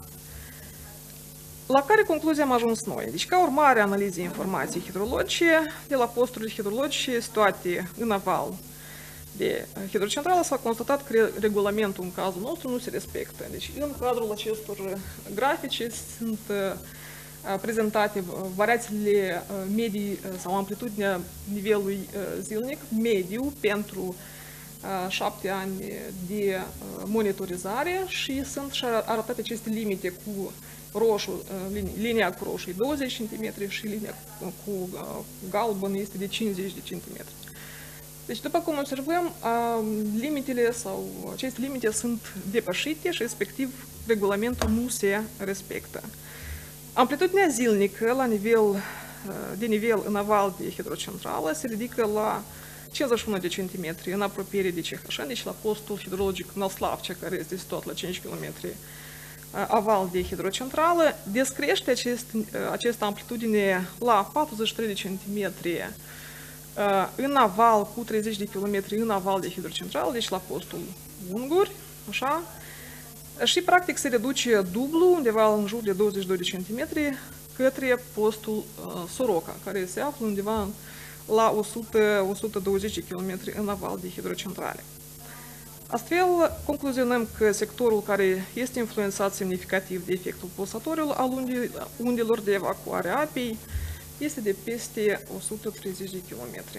La care concluzie am ajuns noi? Deci, ca urmare a analizei informației hidrologice, de la posturile hidrologice situate în aval de hidrocentrală, s-a constatat că regulamentul în cazul nostru nu se respectă. Deci, în cadrul acestor grafice sunt prezentate variațiile medii sau amplitudinea nivelului zilnic mediu pentru șapte ani de monitorizare și sunt și arătate aceste limite cu roșu, linia cu roșu e douăzeci centimetri și linia cu galben este de cincizeci de centimetri. Deci, după cum observăm, limitele sau aceste limite sunt depășite și respectiv regulamentul nu se respectă. Amplitudinea zilnică la nivel, de nivel în aval de hidrocentrală se ridică la cincizeci și unu de centimetri în apropiere de C H N, deci la postul hidrologic Năslavcea, care este situat la cinci kilometri aval de hidrocentrală, descrește acest, această amplitudine la patruzeci și trei de centimetri în aval cu treizeci de kilometri în aval de hidrocentrală, deci la postul Unguri, așa. Și practic se reduce dublu, undeva în jur de douăzeci și doi de centimetri, către postul uh, Soroca, care se află undeva la o sută - o sută douăzeci de kilometri în aval de hidrocentrale. Astfel, concluzionăm că sectorul care este influențat semnificativ de efectul pulsatoriu al undelor de evacuare a apei este de peste o sută treizeci de kilometri.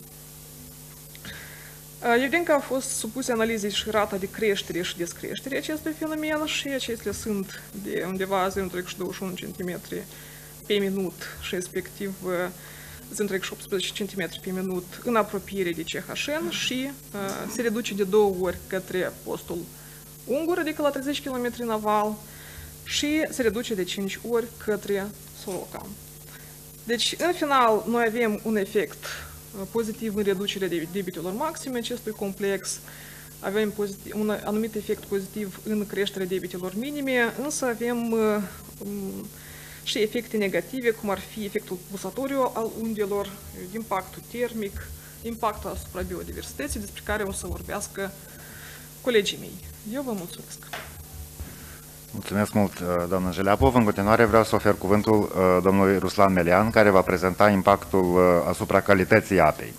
Evident că a fost supuse analizei și rata de creștere și descreștere acestui fenomen și acestea sunt de undeva zero virgulă douăzeci și unu centimetri pe minut și respectiv zero virgulă optsprezece centimetri pe minut în apropiere de C H N și uh, se reduce de două ori către postul Ungur, adică la treizeci de kilometri în aval și se reduce de cinci ori către Soroca. Deci, în final, noi avem un efect pozitiv în reducerea debitelor maxime acestui complex, avem pozitiv, un anumit efect pozitiv în creșterea debitelor minime, însă avem um, și efecte negative, cum ar fi efectul pulsatoriu al undelor, impactul termic, impactul asupra biodiversității, despre care o să vorbească colegii mei. Eu vă mulțumesc! Mulțumesc mult, doamnă Jeleapov. În continuare vreau să ofer cuvântul domnului Ruslan Melian, care va prezenta impactul asupra calității apei.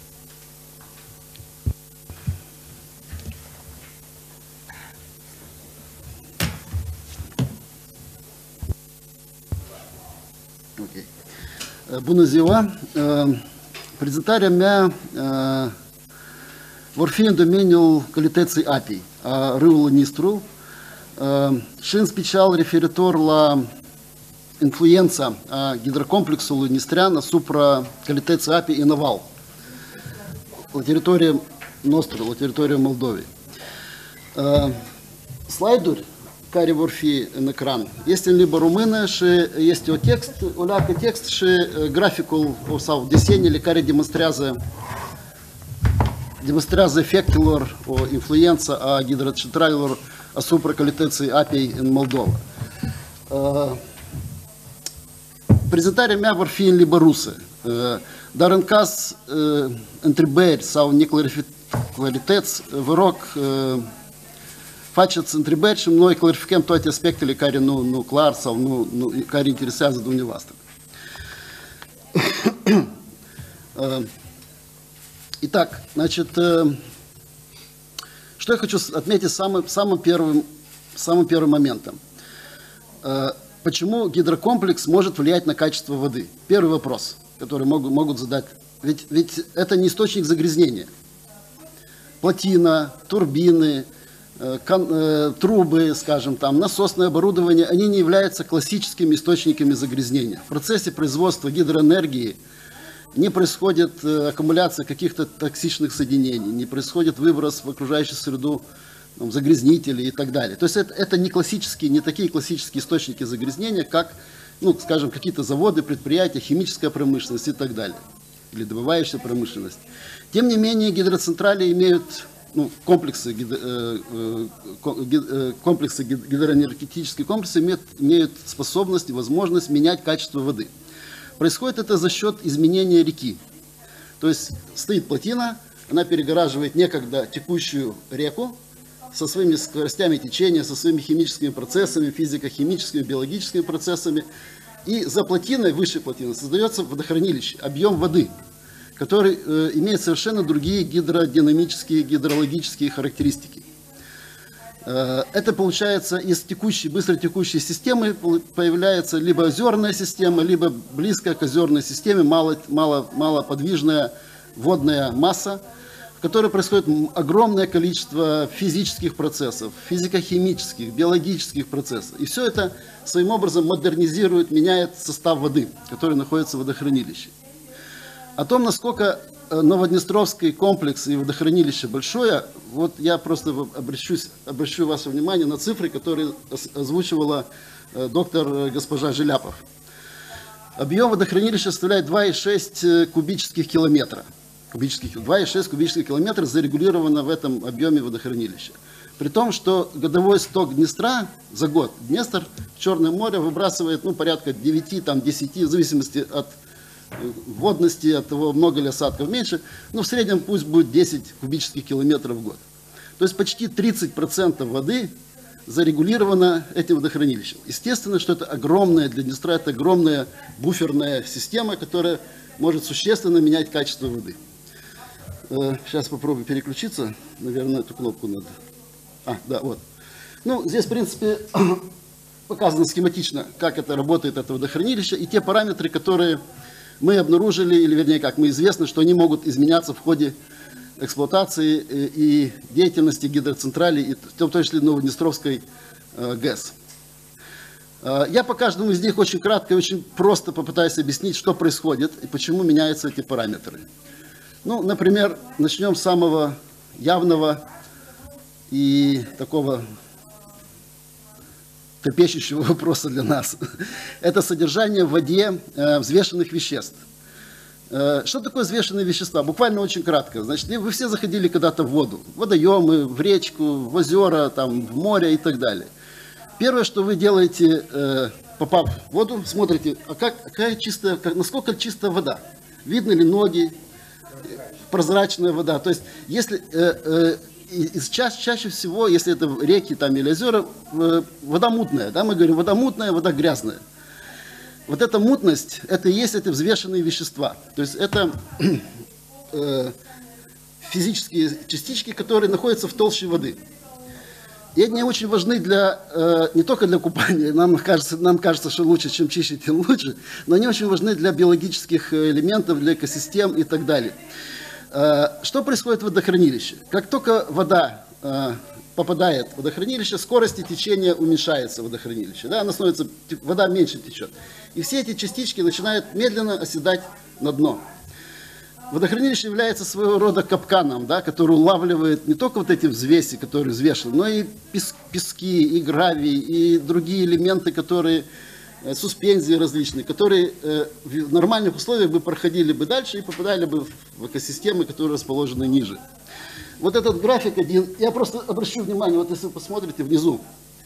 Okay. Bună ziua! Prezentarea mea vor fi în domeniul calității apei a râului Nistru, și în special referitor la influența a hidrocomplexului nistrean asupra calității apei în aval, la teritoriul nostru, la teritoriul Moldovei. Slide-uri care vor fi în ecran este în limba română și este o text, o leacă text și graficul sau desenele care demonstrează demonstrează efectelor, o influență a hidrocentralelor asupra calității apei în Moldova. prezentarea mea vor fi în limba rusă, dar în caz întrebări sau neclarități, vă rog, faceți întrebări și noi clarificăm toate aspectele care nu, nu clar sau nu, nu, care interesează dumneavoastră. Итак, значит, что я хочу отметить самым, самым, первым, самым первым моментом. Почему гидрокомплекс может влиять на качество воды? Первый вопрос, который могут, могут задать. Ведь, ведь это не источник загрязнения. Плотина, турбины, трубы, скажем, там, насосное оборудование, они не являются классическими источниками загрязнения. В процессе производства гидроэнергии не происходит аккумуляция каких-то токсичных соединений, не происходит выброс в окружающую среду там, загрязнителей и так далее. То есть это, это не классические, не такие классические источники загрязнения, как, ну, скажем, какие-то заводы, предприятия, химическая промышленность и так далее, или добывающая промышленность. Тем не менее, гидроцентрали имеют, ну, комплексы, гидро, комплексы гидроэнергетические комплексы имеют, имеют способность и возможность менять качество воды. Происходит это за счет изменения реки. То есть стоит плотина, она перегораживает некогда текущую реку со своими скоростями течения, со своими химическими процессами, физико-химическими, биологическими процессами. И за плотиной, выше плотины, создается водохранилище, объем воды, который э, имеет совершенно другие гидродинамические, гидрологические характеристики. Это получается из текущей, быстро текущей системы появляется либо озерная система, либо близкая к озерной системе мало, мало, малоподвижная водная масса, в которой происходит огромное количество физических процессов, физико-химических, биологических процессов. И все это своим образом модернизирует, меняет состав воды, который находится в водохранилище. О том, насколько Новоднестровский комплекс и водохранилище большое, вот я просто обращусь, обращу ваше внимание на цифры, которые озвучивала доктор госпожа Желяпов. Объем водохранилища составляет два и шесть кубических километра. Кубических, два и шесть кубических километра зарегулировано в этом объеме водохранилища. При том, что годовой сток Днестра за год, Днестр в Черное море выбрасывает, ну, порядка девяти-десяти, в зависимости от водности, от того, много ли осадков, меньше, но в среднем пусть будет десять кубических километров в год. То есть почти тридцать процентов воды зарегулировано этим водохранилищем. Естественно, что это огромная для Днестра, это огромная буферная система, которая может существенно менять качество воды. Сейчас попробую переключиться, наверное, эту кнопку надо. А, да, вот. Ну, здесь, в принципе, показано схематично, как это работает, это водохранилище, и те параметры, которые мы обнаружили, или вернее, как мы известно, что они могут изменяться в ходе эксплуатации и деятельности гидроцентрали, и в том числе Новоднестровской ГЭС. Я по каждому из них очень кратко и очень просто попытаюсь объяснить, что происходит и почему меняются эти параметры. Ну, например, начнем с самого явного и такого трепещущего вопроса для нас. Это содержание в воде э, взвешенных веществ. Э, что такое взвешенные вещества? Буквально очень кратко. Значит, вы все заходили когда-то в воду, в водоемы, в речку, в озера, там, в море и так далее. Первое, что вы делаете, э, попав в воду, смотрите, а как, какая чистая, как, насколько чистая вода. Видно ли ноги, прозрачная вода. То есть, если... Э, э, И чаще, чаще всего, если это реки там, или озера, вода мутная. Да, мы говорим, вода мутная, вода грязная. Вот эта мутность, это и есть эти взвешенные вещества. То есть это э, физические частички, которые находятся в толще воды. И они очень важны для, э, не только для купания, нам кажется, нам кажется, что лучше, чем чище, тем лучше, но они очень важны для биологических элементов, для экосистем и так далее. Что происходит в водохранилище? Как только вода э, попадает в водохранилище, скорость течения уменьшается в водохранилище. Да? Она становится, вода меньше течет. И все эти частички начинают медленно оседать на дно. Водохранилище является своего рода капканом, да, который улавливает не только вот эти взвеси, которые взвешены, но и пес, пески, и гравий, и другие элементы, которые... суспензии различные, которые э, в нормальных условиях бы проходили бы дальше и попадали бы в экосистемы, которые расположены ниже. Вот этот график один, я просто обращу внимание, вот если вы посмотрите внизу,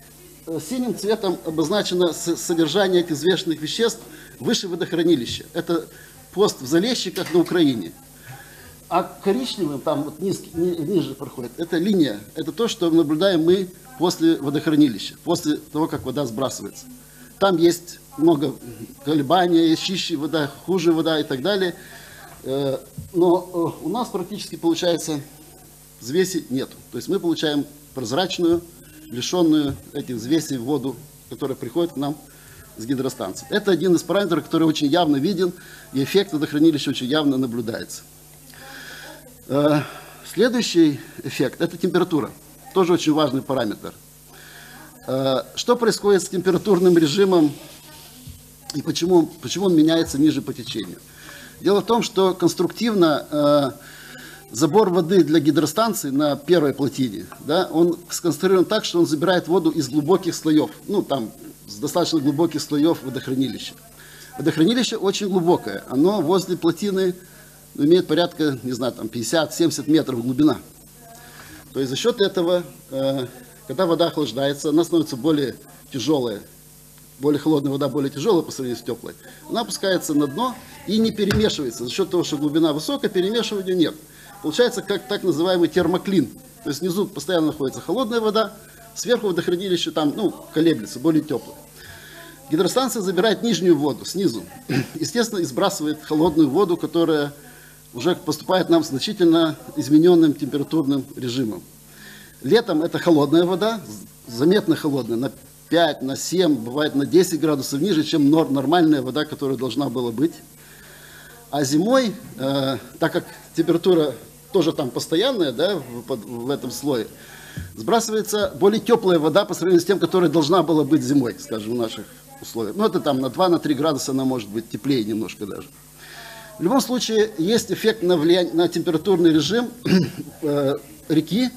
синим цветом обозначено содержание этих взвешенных веществ выше водохранилища. Это пост в Залещиках на Украине. А коричневым, там вот низ, ни, ниже проходит, это линия. Это то, что наблюдаем мы после водохранилища, после того, как вода сбрасывается. Там есть много колебаний, есть чище вода, хуже вода и так далее. Но у нас практически получается взвеси нету. То есть мы получаем прозрачную, лишенную этих взвесей воду, которая приходит к нам с гидростанции. Это один из параметров, который очень явно виден, и эффект водохранилища очень явно наблюдается. Следующий эффект – это температура. Тоже очень важный параметр. Что происходит с температурным режимом и почему, почему он меняется ниже по течению? Дело в том, что конструктивно забор воды для гидростанции на первой плотине, да, он сконструирован так, что он забирает воду из глубоких слоев, ну там с достаточно глубоких слоев водохранилища. Водохранилище очень глубокое, оно возле плотины имеет порядка, не знаю, там пятьдесят-семьдесят метров глубина. То есть за счет этого, когда вода охлаждается, она становится более тяжелая, более холодная вода более тяжелая по сравнению с теплой, она опускается на дно и не перемешивается. За счет того, что глубина высокая, перемешивания нет. Получается как так называемый термоклин. То есть внизу постоянно находится холодная вода, сверху водохранилище там, ну, колеблется, более теплое. Гидростанция забирает нижнюю воду снизу, естественно, и сбрасывает холодную воду, которая уже поступает нам значительно измененным температурным режимом. Летом это холодная вода, заметно холодная, на пять, на семь, бывает на десять градусов ниже, чем нормальная вода, которая должна была быть. А зимой, э, так как температура тоже там постоянная, да, в, в этом слое, сбрасывается более теплая вода по сравнению с тем, которая должна была быть зимой, скажем, в наших условиях. Ну, это там на два-три градуса она может быть теплее немножко даже. В любом случае, есть эффект на, влияние, на температурный режим э, реки,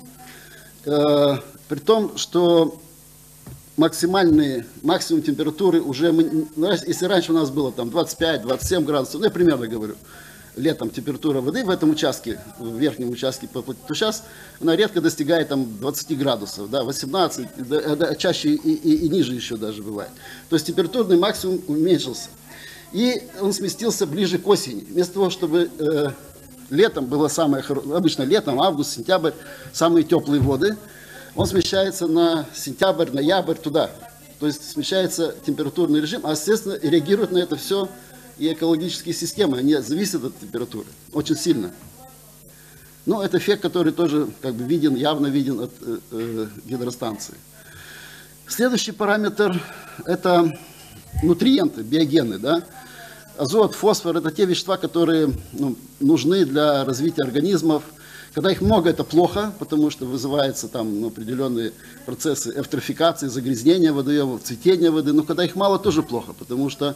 э, при том, что максимальные, максимум температуры уже, мы, если раньше у нас было там двадцать пять - двадцать семь градусов, ну, я примерно говорю, летом температура воды в этом участке, в верхнем участке, то сейчас она редко достигает там двадцати градусов, да, восемнадцать, да, да, чаще и, и, и ниже еще даже бывает. То есть температурный максимум уменьшился. И он сместился ближе к осени. Вместо того, чтобы э, летом было самое хорошее, обычно летом, август, сентябрь, самые теплые воды, он смещается на сентябрь, ноябрь, туда. То есть смещается температурный режим, а, естественно, реагируют на это все и экологические системы, они зависят от температуры очень сильно. Но это эффект, который тоже как бы виден, явно виден от э, э, гидростанции. Следующий параметр – это нутриенты, биогены, да? Азот, фосфор – это те вещества, которые, ну, нужны для развития организмов. Когда их много, это плохо, потому что вызываются там, ну, определенные процессы эвтрофикации, загрязнения водоемов, цветения воды. Но когда их мало, тоже плохо, потому что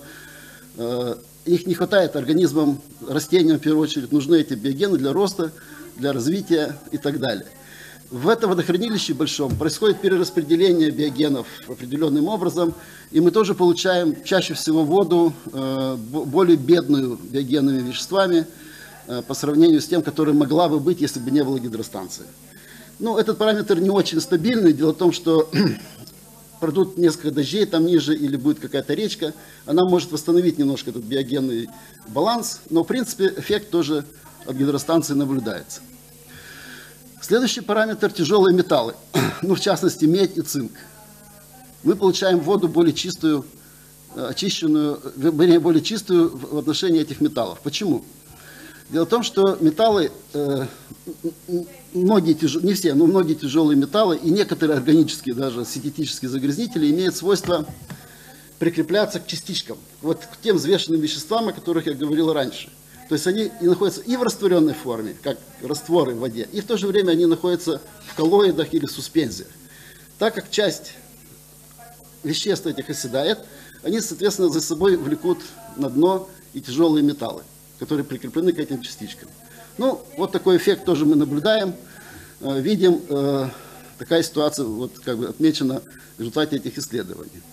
э, их не хватает организмам, растениям в первую очередь. Нужны эти биогены для роста, для развития и так далее. В этом водохранилище большом происходит перераспределение биогенов определенным образом, и мы тоже получаем чаще всего воду э, более бедную биогенными веществами э, по сравнению с тем, которая могла бы быть, если бы не было гидростанции. Ну, этот параметр не очень стабильный. Дело в том, что пройдут несколько дождей там ниже или будет какая-то речка, она может восстановить немножко этот биогенный баланс, но в принципе эффект тоже от гидростанции наблюдается. Следующий параметр – тяжелые металлы, ну, в частности, медь и цинк. Мы получаем воду более чистую, очищенную, вернее, более чистую в отношении этих металлов. Почему? Дело в том, что металлы, э, многие, не все, но многие тяжелые металлы и некоторые органические, даже синтетические загрязнители имеют свойство прикрепляться к частичкам, вот к тем взвешенным веществам, о которых я говорил раньше. То есть они и находятся и в растворенной форме, как растворы в воде, и в то же время они находятся в коллоидах или суспензиях. Так как часть веществ этих оседает, они, соответственно, за собой влекут на дно и тяжелые металлы, которые прикреплены к этим частичкам. Ну, вот такой эффект тоже мы наблюдаем, видим, такая ситуация вот как бы отмечена в результате этих исследований.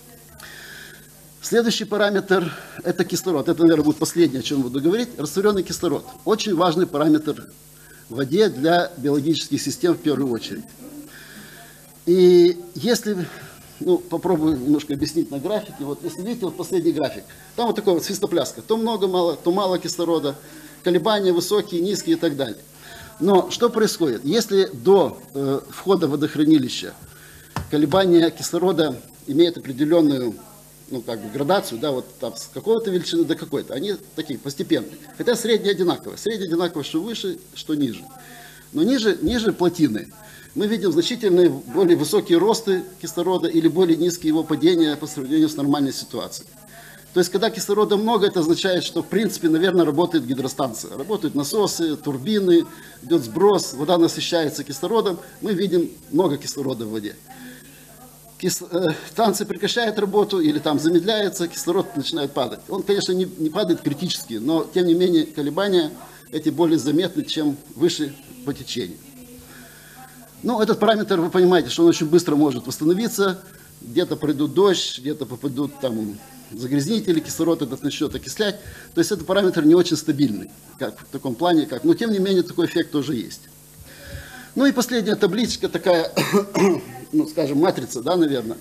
Следующий параметр – это кислород. Это, наверное, будет последнее, о чем буду говорить. Растворенный кислород. Очень важный параметр в воде для биологических систем в первую очередь. И если ну, попробую немножко объяснить на графике. Вот если видите, вот последний график, там вот такой вот свистопляска. То много-мало, то мало кислорода, колебания высокие, низкие и так далее. Но что происходит? Если до э, входа в водохранилище колебания кислорода имеют определенную, ну, как бы градацию, да, вот там с какого-то величины до какой-то, они такие постепенные. Хотя средние одинаковые. Средние одинаковые, что выше, что ниже. Но ниже, ниже плотины мы видим значительные, более высокие росты кислорода или более низкие его падения по сравнению с нормальной ситуацией. То есть, когда кислорода много, это означает, что, в принципе, наверное, работает гидростанция. Работают насосы, турбины, идет сброс, вода насыщается кислородом. Мы видим много кислорода в воде. Кис... Станция прекращает работу или там замедляется, кислород начинает падать. Он, конечно, не, не падает критически, но, тем не менее, колебания эти более заметны, чем выше по течению. Ну, этот параметр, вы понимаете, что он очень быстро может восстановиться. Где-то пройдут дождь, где-то попадут там загрязнители, кислород этот начнет окислять. То есть этот параметр не очень стабильный, как в таком плане, как. Но тем не менее такой эффект тоже есть. Ну и последняя табличка такая, ну, скажем, матрица, да, наверное.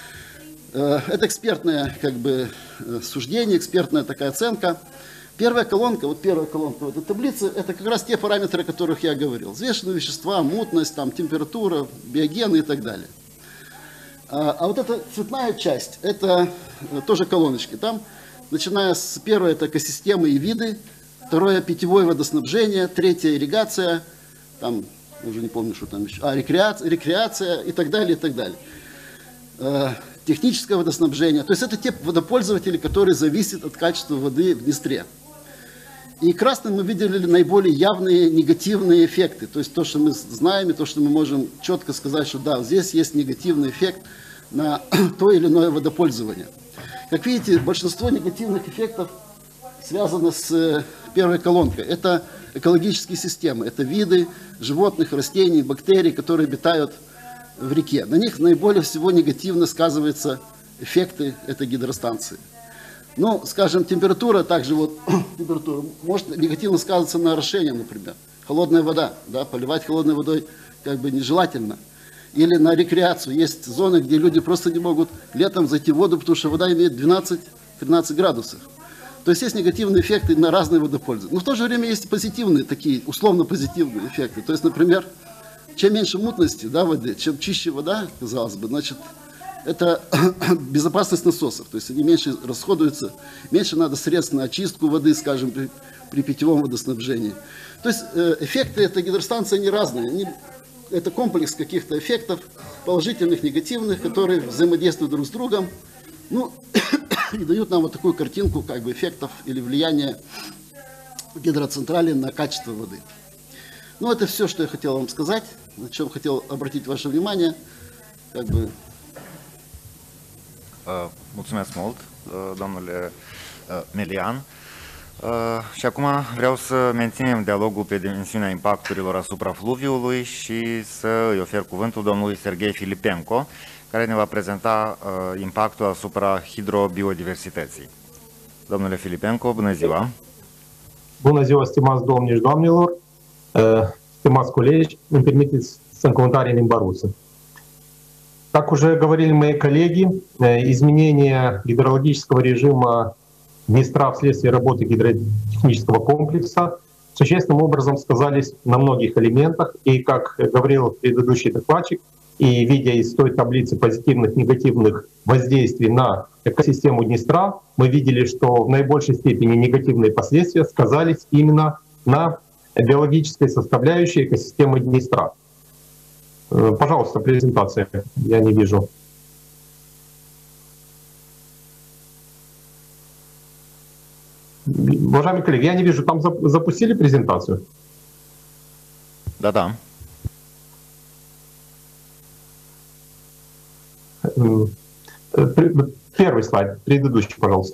Это экспертное, как бы, суждение, экспертная такая оценка. Первая колонка, вот первая колонка в этой таблице, это как раз те параметры, о которых я говорил. Взвешенные вещества, мутность, там, температура, биогены и так далее. А, а вот эта цветная часть, это тоже колоночки. Там, начиная с первой, это экосистемы и виды, второе, питьевое водоснабжение, третье, ирригация, там, уже не помню, что там еще, а, рекреация, рекреация и так далее, и так далее. А, техническое водоснабжение. То есть это те водопользователи, которые зависят от качества воды в Днестре. И красным мы видели наиболее явные негативные эффекты. То есть то, что мы знаем, и то, что мы можем четко сказать, что да, здесь есть негативный эффект на то или иное водопользование. Как видите, большинство негативных эффектов связано с первой колонкой. Это экологические системы, это виды животных, растений, бактерий, которые обитают в реке. На них наиболее всего негативно сказываются эффекты этой гидростанции. Ну, скажем, температура также вот, температура может негативно сказываться на орошении, например. Холодная вода, да, поливать холодной водой как бы нежелательно. Или на рекреацию. Есть зоны, где люди просто не могут летом зайти в воду, потому что вода имеет двенадцать-тринадцать градусов. То есть есть негативные эффекты на разные водопользования. Но в то же время есть позитивные, такие условно позитивные эффекты. То есть, например, чем меньше мутности, да, воды, чем чище вода, казалось бы, значит, это безопасность насосов. То есть они меньше расходуются, меньше надо средств на очистку воды, скажем, при, при питьевом водоснабжении. То есть э, эффекты этой гидростанции они разные. Они, это комплекс каких-то эффектов, положительных, негативных, которые взаимодействуют друг с другом. Ну, и дают нам вот такую картинку как бы эффектов или влияния гидроцентрали на качество воды. Ну, это все, что я хотел вам сказать, на чем хотел обратить ваше внимание. Как бы... Mulțumesc mult, domnule Melian. Și acum vreau să menținem dialogul pe dimensiunea impacturilor asupra fluviului și să îi ofer cuvântul domnului Serghei Filipenko, care ne va prezenta impactul asupra hidrobiodiversității. Domnule Filipenko, bună ziua! Bună ziua, stimați domni și doamnelor, stimați colegi, îmi permiteți să-mi comentarii în limba rusă. Как уже говорили мои коллеги, изменение гидрологического режима Днестра вследствие работы гидротехнического комплекса существенным образом сказались на многих элементах. И, как говорил предыдущий докладчик, и видя из той таблицы позитивных и негативных воздействий на экосистему Днестра, мы видели, что в наибольшей степени негативные последствия сказались именно на биологической составляющей экосистемы Днестра. Пожалуйста, презентация. Я не вижу. Уважаемые коллеги, я не вижу, там запустили презентацию? Да-да. Первый слайд, предыдущий, пожалуйста.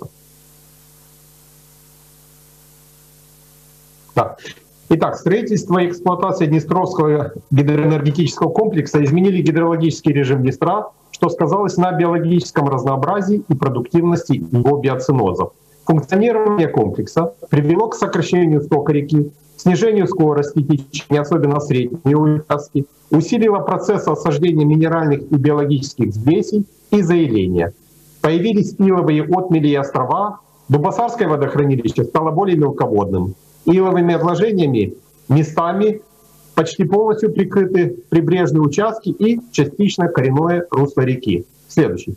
Да. Итак, строительство и эксплуатация Днестровского гидроэнергетического комплекса изменили гидрологический режим Днестра, что сказалось на биологическом разнообразии и продуктивности его биоценозов. Функционирование комплекса привело к сокращению стока реки, снижению скорости течения, особенно средней участки, усилило процесс осаждения минеральных и биологических взвесей и заиления. Появились иловые отмели и острова, Дубосарское водохранилище стало более мелководным. Иловыми отложениями местами почти полностью прикрыты прибрежные участки и частично коренное русло реки. Следующий.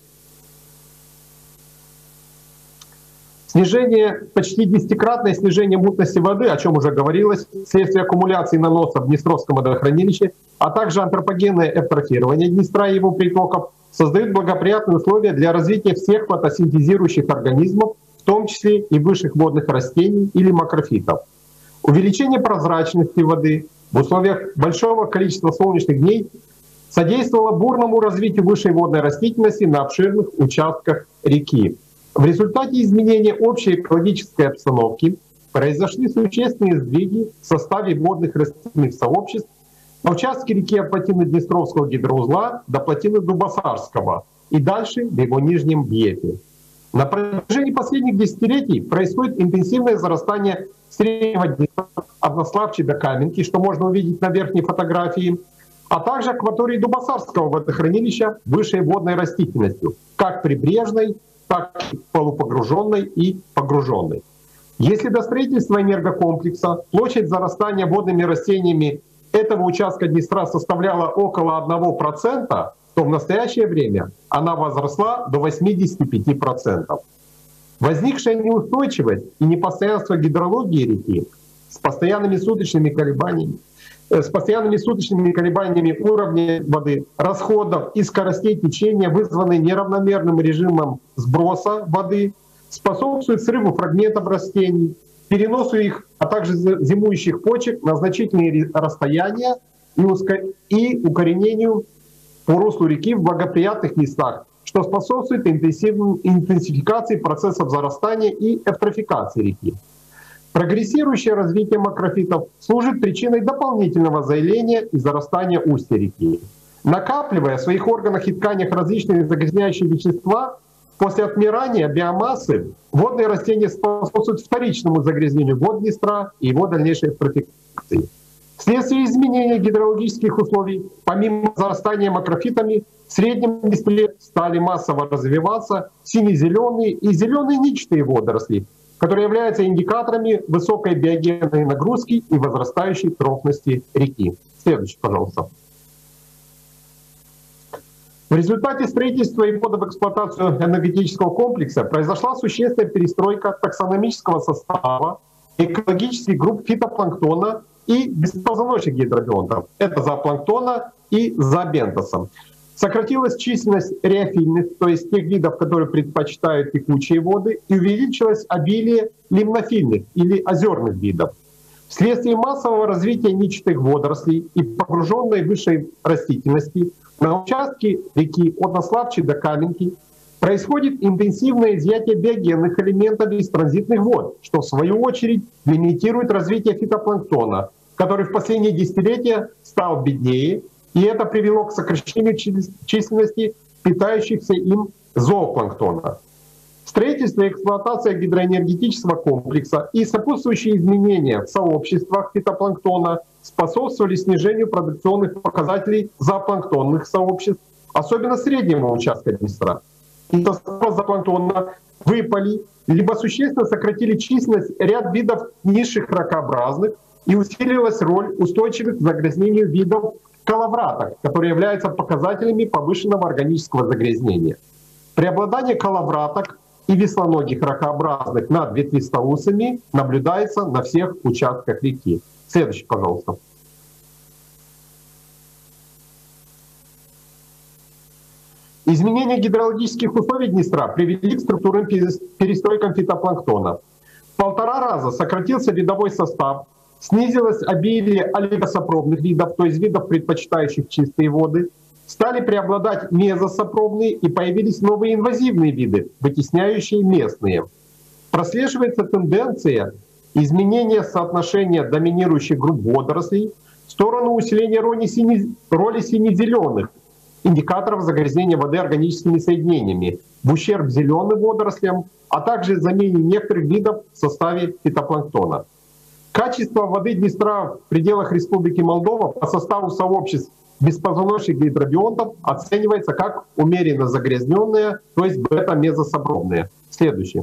Снижение, почти десятикратное снижение мутности воды, о чем уже говорилось, вследствие аккумуляции наноса в Днестровском водохранилище, а также антропогенное эвтрофирование Днестра и его притоков, создают благоприятные условия для развития всех фотосинтезирующих организмов, в том числе и высших водных растений или макрофитов. Увеличение прозрачности воды в условиях большого количества солнечных дней содействовало бурному развитию высшей водной растительности на обширных участках реки. В результате изменения общей экологической обстановки произошли существенные сдвиги в составе водных растительных сообществ на участке реки от плотины Днестровского гидроузла до плотины Дубосарского и дальше в его нижнем бьете. На протяжении последних десятилетий происходит интенсивное зарастание среднего Днестра от Наславчи до Каменки, что можно увидеть на верхней фотографии, а также акватории Дубосарского водохранилища высшей водной растительностью, как прибрежной, так и полупогруженной и погруженной. Если до строительства энергокомплекса площадь зарастания водными растениями этого участка Днестра составляла около одного процента, то в настоящее время она возросла до восьмидесяти пяти процентов. Возникшая неустойчивость и непостоянство гидрологии реки с постоянными суточными колебаниями, с постоянными суточными колебаниями уровня воды, расходов и скоростей течения, вызванные неравномерным режимом сброса воды, способствует срыву фрагментов растений, переносу их, а также зимующих почек на значительные расстояния и укоренению по руслу реки в благоприятных местах, что способствует интенсификации процессов зарастания и эвтрофикации реки. Прогрессирующее развитие макрофитов служит причиной дополнительного заиления и зарастания устья реки. Накапливая в своих органах и тканях различные загрязняющие вещества, после отмирания биомассы водные растения способствуют вторичному загрязнению вод Днестра и его дальнейшей эвтрофикации. Вследствие изменения гидрологических условий, помимо зарастания макрофитами, в среднем Днестре стали массово развиваться сине-зеленые и зеленые ничатые водоросли, которые являются индикаторами высокой биогенной нагрузки и возрастающей трофности реки. Следующий, пожалуйста. В результате строительства и ввода в эксплуатацию энергетического комплекса произошла существенная перестройка таксономического состава экологических групп фитопланктона и беспозвоночных гидробионтов. Это зоопланктона и зообентоса. Сократилась численность реофильных, то есть тех видов, которые предпочитают текучие воды, и увеличилось обилие лимнофильных или озерных видов. Вследствие массового развития ничатых водорослей и погруженной высшей растительности на участке реки от Наславчи до Каменки происходит интенсивное изъятие биогенных элементов из транзитных вод, что в свою очередь лимитирует развитие фитопланктона, который в последние десятилетия стал беднее, и это привело к сокращению численности питающихся им зоопланктона. Строительство и эксплуатация гидроэнергетического комплекса и сопутствующие изменения в сообществах фитопланктона способствовали снижению продукционных показателей зоопланктонных сообществ, особенно среднего участка Днестра. И состава зоопланктона выпали, либо существенно сократили численность ряд видов низших ракообразных, и усилилась роль устойчивых к загрязнению видов коловраток, которые являются показателями повышенного органического загрязнения. Преобладание коловраток и веслоногих ракообразных над ветвистоусами наблюдается на всех участках реки. Следующий, пожалуйста. Изменения гидрологических условий Днестра привели к структурным перестройкам фитопланктона. В полтора раза сократился видовой состав, снизилось обилие олигосапробных видов, то есть видов, предпочитающих чистые воды, стали преобладать мезосапробные и появились новые инвазивные виды, вытесняющие местные. Прослеживается тенденция изменения соотношения доминирующих групп водорослей в сторону усиления роли сине-зеленых, индикаторов загрязнения воды органическими соединениями, в ущерб зеленым водорослям, а также замене некоторых видов в составе фитопланктона. Качество воды Днестра в пределах Республики Молдова по составу сообществ беспозвоночных гидробионтов оценивается как умеренно загрязненные, то есть бета-мезособробные. Следующий.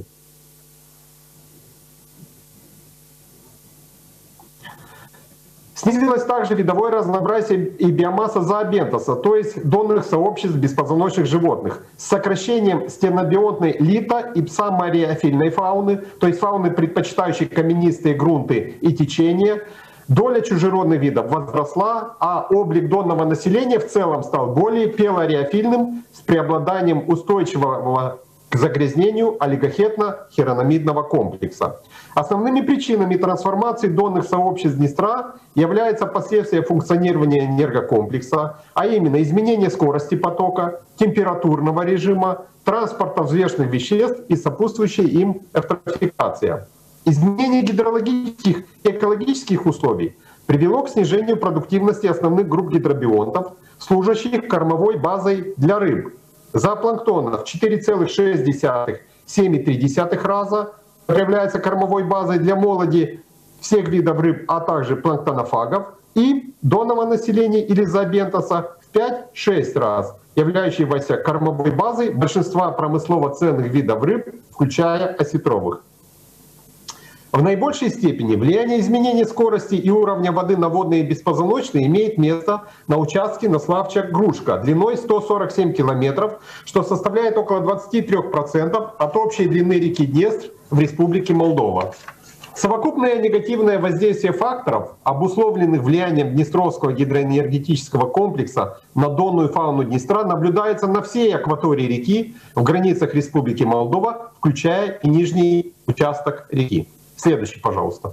Снизилось также видовое разнообразие и биомасса зообентоса, то есть донных сообществ беспозвоночных животных, с сокращением стенобионтной лито- и псамариофильной фауны, то есть фауны, предпочитающей каменистые грунты и течения. Доля чужеродных видов возросла, а облик донного населения в целом стал более пелариофильным с преобладанием устойчивого к загрязнению олигохетно-хираномидного комплекса. Основными причинами трансформации донных сообществ Днестра являются последствия функционирования энергокомплекса, а именно изменение скорости потока, температурного режима, транспорта взвешенных веществ и сопутствующая им эвтрофикация. Изменение гидрологических и экологических условий привело к снижению продуктивности основных групп гидробионтов, служащих кормовой базой для рыб. Зоопланктона в четыре целых шесть десятых — семь целых три десятых раза, является кормовой базой для молоди всех видов рыб, а также планктонофагов, и донного населения или зообентоса в пять — шесть раз, являющегося кормовой базой большинства промыслово ценных видов рыб, включая осетровых. В наибольшей степени влияние изменения скорости и уровня воды на водные беспозвоночные имеет место на участке Наславчак-Грушка длиной сто сорок семь километров, что составляет около двадцати трёх процентов от общей длины реки Днестр в Республике Молдова. Совокупное негативное воздействие факторов, обусловленных влиянием Днестровского гидроэнергетического комплекса на донную фауну Днестра, наблюдается на всей акватории реки в границах Республики Молдова, включая и нижний участок реки. Следующий, пожалуйста.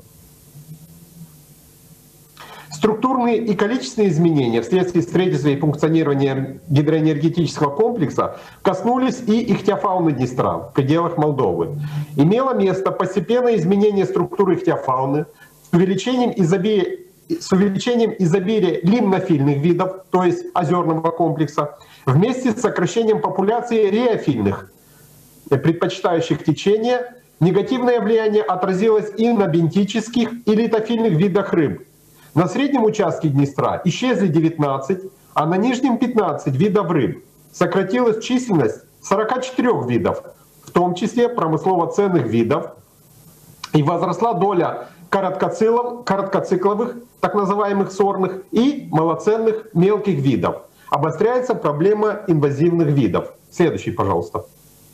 Структурные и количественные изменения вследствие строительства и функционирования гидроэнергетического комплекса коснулись и ихтиофауны Днестра в пределах Молдовы. Имело место постепенное изменение структуры ихтиофауны с увеличением изобилия, с увеличением изобилия лимнофильных видов, то есть озерного комплекса, вместе с сокращением популяции реофильных, предпочитающих течение. Негативное влияние отразилось и на бентических и литофильных видах рыб. На среднем участке Днестра исчезли девятнадцать, а на нижнем пятнадцать видов рыб. Сократилась численность сорока четырёх видов, в том числе промыслово ценных видов, и возросла доля короткоциклов, короткоцикловых, так называемых сорных, и малоценных мелких видов. Обостряется проблема инвазивных видов. Следующий, пожалуйста.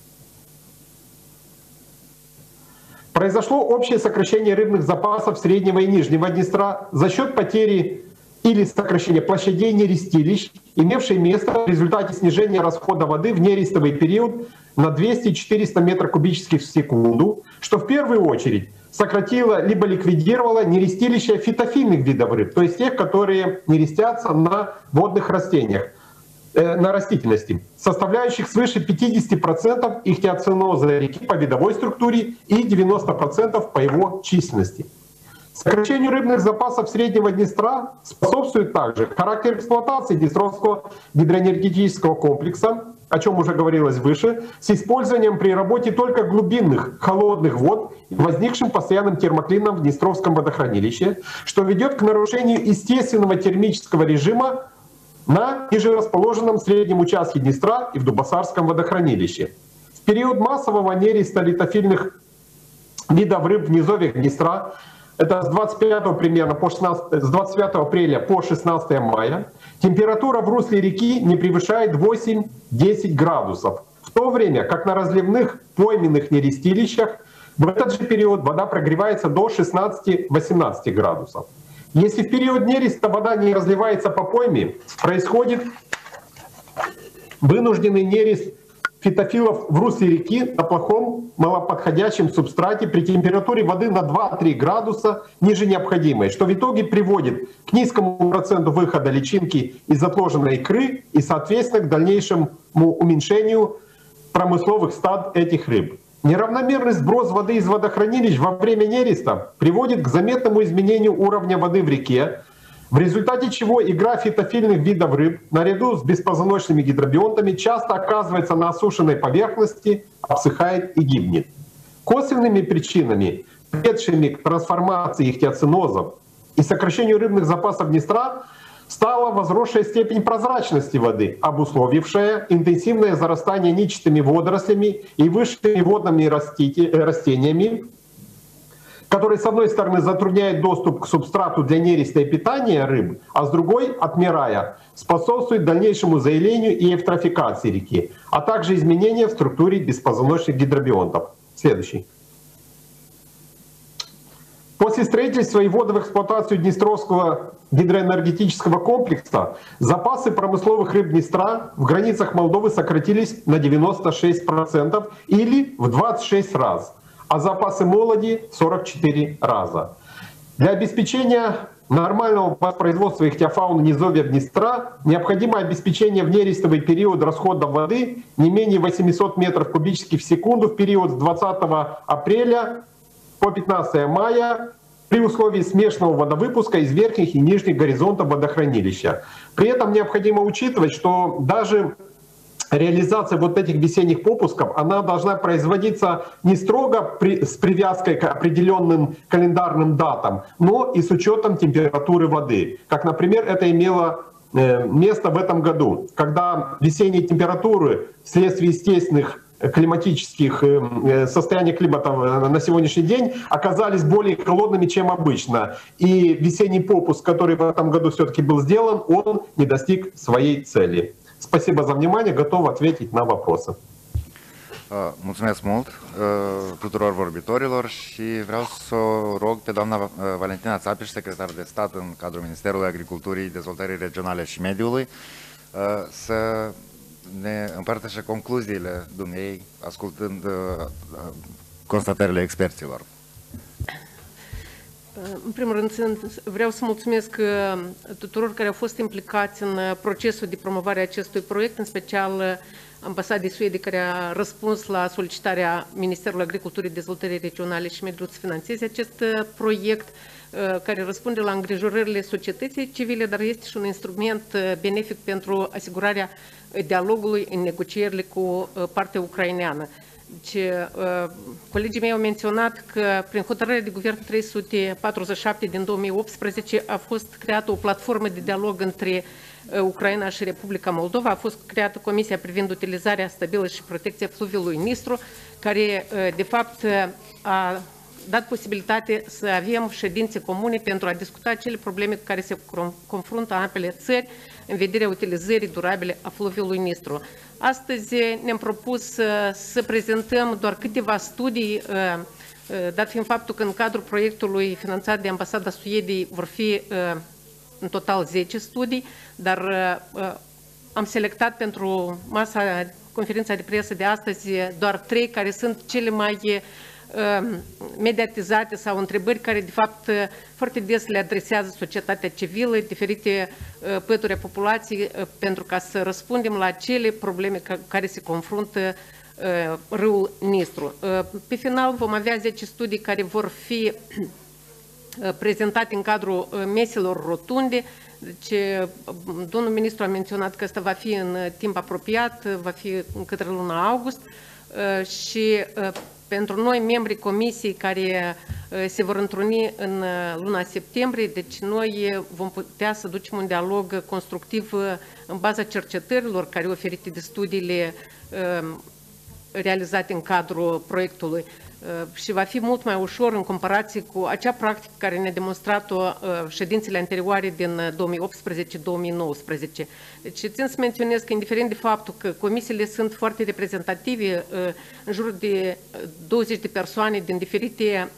Произошло общее сокращение рыбных запасов среднего и нижнего Днестра за счет потери или сокращения площадей нерестилищ, имевшей место в результате снижения расхода воды в нерестовый период на двести — четыреста метров кубических в секунду, что в первую очередь сократило либо ликвидировало нерестилища фитофильных видов рыб, то есть тех, которые нерестятся на водных растениях, на растительности, составляющих свыше пятидесяти процентов ихтиоценоза реки по видовой структуре и девяноста процентов по его численности. Сокращению рыбных запасов среднего Днестра способствует также характер эксплуатации Днестровского гидроэнергетического комплекса, о чем уже говорилось выше, с использованием при работе только глубинных холодных вод и возникшим постоянным термоклином в Днестровском водохранилище, что ведет к нарушению естественного термического режима на ниже расположенном среднем участке Днестра и в Дубасарском водохранилище. В период массового нереста литофильных видов рыб в низовьях Днестра, это с двадцать пятого примерно по шестнадцатое, с двадцать пятого апреля по шестнадцатое мая, температура в русле реки не превышает восемь — десять градусов, в то время как на разливных пойменных нерестилищах в этот же период вода прогревается до шестнадцати — восемнадцати градусов. Если в период нереста вода не разливается по пойме, происходит вынужденный нерест фитофилов в русле реки на плохом малоподходящем субстрате при температуре воды на два — три градуса ниже необходимой, что в итоге приводит к низкому проценту выхода личинки из отложенной икры и, соответственно, к дальнейшему уменьшению промысловых стад этих рыб. Неравномерный сброс воды из водохранилищ во время нереста приводит к заметному изменению уровня воды в реке, в результате чего игра фитофильных видов рыб наряду с беспозвоночными гидробионтами часто оказывается на осушенной поверхности, обсыхает и гибнет. Косвенными причинами, приведшими к трансформации ихтиоценозов и сокращению рыбных запасов Днестра, стала возросшая степень прозрачности воды, обусловившая интенсивное зарастание нечистыми водорослями и высшими водными растениями, которые, с одной стороны, затрудняют доступ к субстрату для нереста и питания рыб, а с другой, отмирая, способствует дальнейшему заилению и эвтрофикации реки, а также изменения в структуре беспозвоночных гидробионтов. Следующий. После строительства и ввода в эксплуатацию Днестровского гидроэнергетического комплекса запасы промысловых рыб Днестра в границах Молдовы сократились на девяносто шесть процентов или в двадцать шесть раз, а запасы молоди — сорок четыре раза. Для обеспечения нормального воспроизводства ихтиофауны низовья Днестра необходимо обеспечение в нерестовый период расхода воды не менее восьмисот метров кубических в секунду в период с двадцатого апреля по пятнадцатое мая при условии смешанного водовыпуска из верхних и нижних горизонтов водохранилища. При этом необходимо учитывать, что даже реализация вот этих весенних попусков, она должна производиться не строго при, с привязкой к определенным календарным датам, но и с учетом температуры воды. Как, например, это имело э, место в этом году, когда весенние температуры вследствие естественных климатических состояний климата на сегодняшний день оказались более холодными, чем обычно. И весенний попуск, который в этом году все-таки был сделан, он не достиг своей цели. Spasibo za vнимание, готов ответить на vопросы. Mulțumesc mult tuturor vorbitorilor și vreau să o rog pe doamna Valentina Țapiș, secretar de stat în cadrul Ministerului Agriculturii, Dezvoltării Regionale și Mediului, să ne împărtășească concluziile dumneei, ascultând constatările experților. În primul rând, vreau să mulțumesc tuturor care au fost implicați în procesul de promovare a acestui proiect, în special ambasadei Suediei, care a răspuns la solicitarea Ministerului Agriculturii, Dezvoltării Regionale și Mediului să finanțeze acest proiect, care răspunde la îngrijorările societății civile, dar este și un instrument benefic pentru asigurarea dialogului în negocierile cu partea ucraineană. Deci, colegii mei au menționat că prin hotărârea de guvern trei sute patruzeci și șapte din două mii optsprezece a fost creată o platformă de dialog între Ucraina și Republica Moldova. A fost creată Comisia privind utilizarea stabilă și protecția fluviului Nistru, care de fapt a dat posibilitate să avem ședințe comune pentru a discuta acele probleme cu care se confruntă ambele țări în vederea utilizării durabile a fluviului Nistru. Astăzi ne-am propus să prezentăm doar câteva studii, dat fiind faptul că în cadrul proiectului finanțat de Ambasada Suediei vor fi în total zece studii, dar am selectat pentru masa, conferința de presă de astăzi doar trei care sunt cele mai mediatizate sau întrebări care de fapt foarte des le adresează societatea civilă, diferite pături a populației, pentru ca să răspundem la acele probleme cu care se confruntă râul Nistru. Pe final vom avea zece studii care vor fi prezentate în cadrul meselor rotunde. Deci, domnul ministru a menționat că asta va fi în timp apropiat, va fi în către luna august și pentru noi, membrii comisiei care se vor întruni în luna septembrie, deci noi vom putea să ducem un dialog constructiv în baza cercetărilor care oferite de studiile realizate în cadrul proiectului. Și va fi mult mai ușor în comparație cu acea practică care ne-a demonstrat-o ședințele anterioare din două mii optsprezece două mii nouăsprezece. Deci țin să menționez că, indiferent de faptul că comisiile sunt foarte reprezentative, în jur de douăzeci de persoane din diferite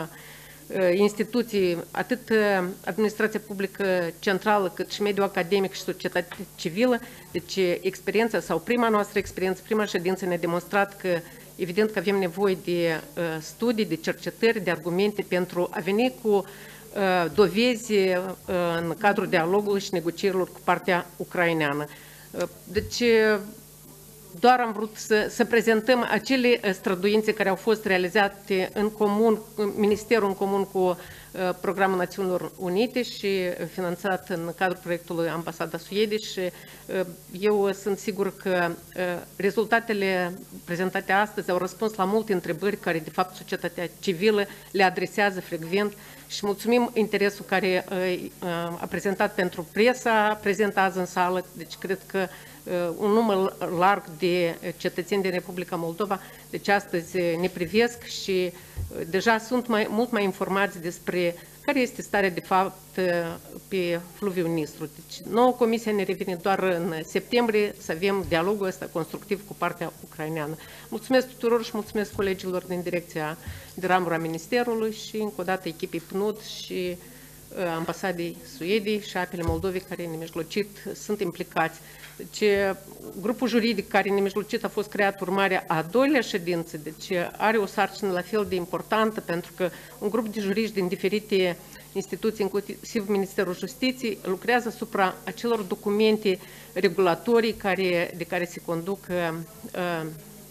instituții, atât administrația publică centrală, cât și mediul academic și societatea civilă, deci experiența sau prima noastră experiență, prima ședință ne-a demonstrat că evident că avem nevoie de uh, studii, de cercetări, de argumente pentru a veni cu uh, dovezi uh, în cadrul dialogului și negocierilor cu partea ucraineană. Uh, deci, uh, doar am vrut să, să prezentăm acele străduințe care au fost realizate în comun, Ministerul în comun cu Programul Națiunilor Unite și finanțat în cadrul proiectului Ambasada Suediei și eu sunt sigur că rezultatele prezentate astăzi au răspuns la multe întrebări care de fapt societatea civilă le adresează frecvent și mulțumim interesul care a prezentat pentru presa prezentă azi în sală, deci cred că un număr larg de cetățeni din Republica Moldova, deci astăzi ne privesc și deja sunt mai, mult mai informați despre care este starea de fapt pe fluviul Nistru. Deci nouă comisia ne revine doar în septembrie să avem dialogul ăsta constructiv cu partea ucraineană. Mulțumesc tuturor și mulțumesc colegilor din direcția de ramură a Ministerului și încă o dată echipei P N U D și Ambasadei Suediei și Apele Moldovei care nemijlocit sunt implicați. Deci, grupul juridic care nemijlocit a fost creat urmarea a doilea ședințe, deci are o sarcină la fel de importantă pentru că un grup de juriști din diferite instituții, inclusiv Ministerul Justiției, lucrează asupra acelor documente regulatorii care, de care se conduc uh,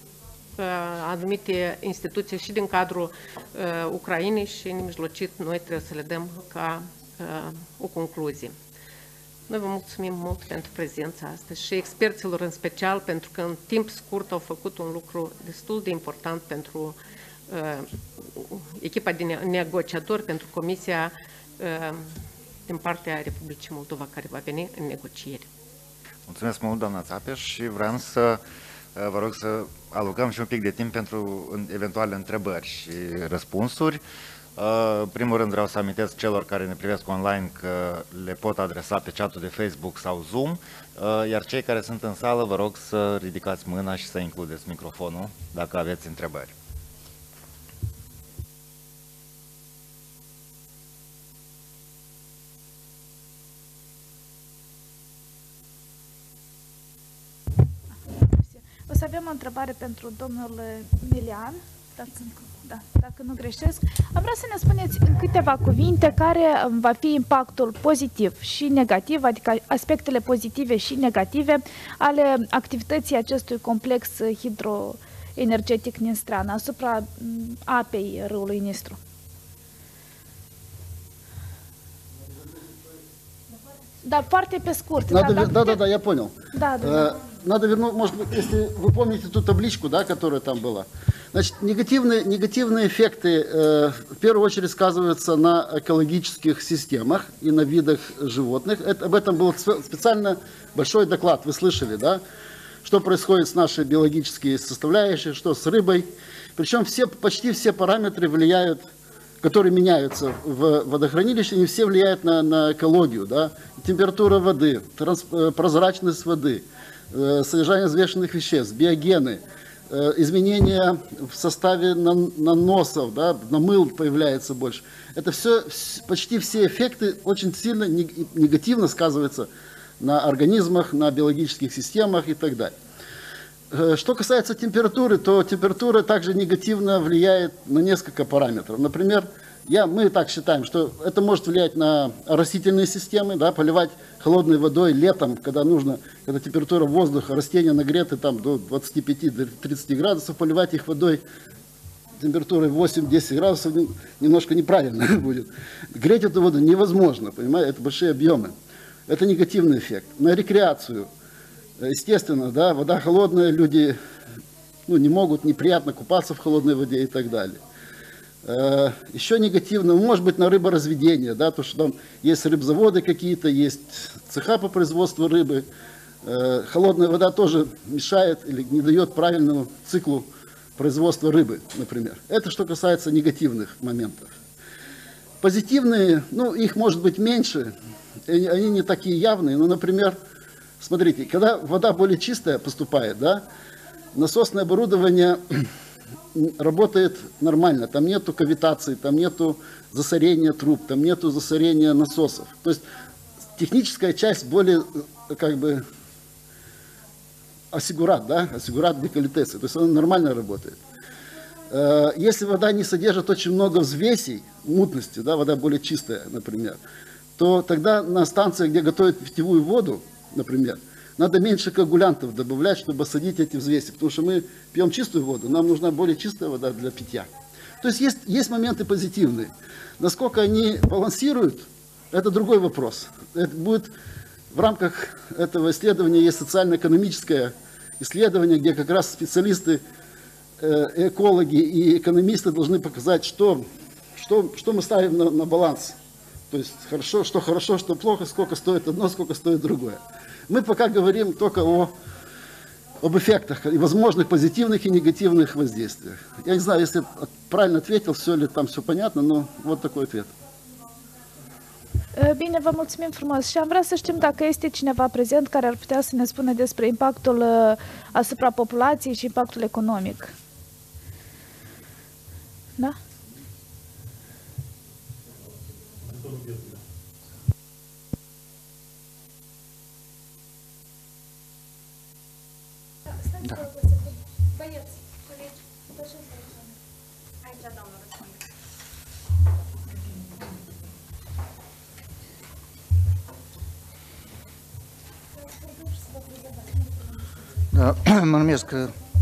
anumite instituții și din cadrul uh, Ucrainei și nemijlocit noi trebuie să le dăm ca uh, o concluzie. Noi vă mulțumim mult pentru prezența astăzi și experților în special pentru că în timp scurt au făcut un lucru destul de important pentru uh, echipa de negociatori, pentru Comisia uh, din partea Republicii Moldova care va veni în negocieri. Mulțumesc mult, doamna Țapeș, și vreau să vă rog să alocăm și un pic de timp pentru eventuale întrebări și răspunsuri. În primul rând vreau să amintesc celor care ne privesc online că le pot adresa pe chat-ul de Facebook sau Zoom, iar cei care sunt în sală vă rog să ridicați mâna și să includeți microfonul dacă aveți întrebări. O să avem o întrebare pentru domnul Milian, dacă, da, dacă nu greșesc. Am vrea să ne spuneți în câteva cuvinte care va fi impactul pozitiv și negativ, adică aspectele pozitive și negative ale activității acestui complex hidroenergetic Nistrean asupra apei râului Nistru. Da, foarte pe scurt. Надо, да, да, да, да, я понял. Да, да, да. Надо вернуть, может быть, если вы помните ту табличку, да, которая там была. Значит, негативные, негативные эффекты э, в первую очередь сказываются на экологических системах и на видах животных. Это, об этом был специально большой доклад, вы слышали, да? Что происходит с нашей биологической составляющей, что с рыбой. Причем все, почти все параметры влияют, которые меняются в водохранилище, они все влияют на, на экологию, да? Температура воды, транс, прозрачность воды, содержание взвешенных веществ, биогены, изменения в составе наносов, да, намыл появляется больше. Это все, почти все эффекты очень сильно негативно сказываются на организмах, на биологических системах и так далее. Что касается температуры, то температура также негативно влияет на несколько параметров. Например, я, мы так считаем, что это может влиять на растительные системы, да, поливать холодной водой летом, когда нужно, когда температура воздуха, растения нагреты там, до двадцати пяти — тридцати градусов, поливать их водой температурой восемь-десять градусов немножко неправильно будет. Греть эту воду невозможно, понимаете, это большие объемы. Это негативный эффект. На рекреацию, естественно, да, вода холодная, люди ну, не могут, неприятно купаться в холодной воде и так далее. Еще негативно, может быть, на рыборазведение, да, то, что там есть рыбзаводы какие-то, есть цеха по производству рыбы. Холодная вода тоже мешает или не дает правильному циклу производства рыбы, например. Это что касается негативных моментов. Позитивные, ну, их может быть меньше, они не такие явные, но, например, смотрите, когда вода более чистая поступает, да, насосное оборудование работает нормально, там нету кавитации, там нету засорения труб, там нету засорения насосов. То есть техническая часть более, как бы, ассигурат, да, ассигурат декалитеции, то есть она нормально работает. Если вода не содержит очень много взвесей, мутности, да, вода более чистая, например, то тогда на станции, где готовят питьевую воду, например, надо меньше коагулянтов добавлять, чтобы осадить эти взвеси, потому что мы пьем чистую воду, нам нужна более чистая вода для питья. То есть есть, есть моменты позитивные. Насколько они балансируют, это другой вопрос. Это будет в рамках этого исследования есть социально-экономическое исследование, где как раз специалисты, экологи и экономисты должны показать, что, что, что мы ставим на, на баланс. То есть хорошо, что хорошо, что плохо, сколько стоит одно, сколько стоит другое. Мы пока говорим только о, об эффектах и возможных позитивных и негативных воздействиях. Я не знаю, если правильно ответил, все ли там все понятно, но вот такой ответ. Bine, vă mulțumim frumos și am vrea să știm dacă este cineva prezent care ar putea să ne spună despre impactul asupra populației și impactul economic. Da? Da. Băieți, colegi, pășiți aici, doamnă răspunde. Da, mă numesc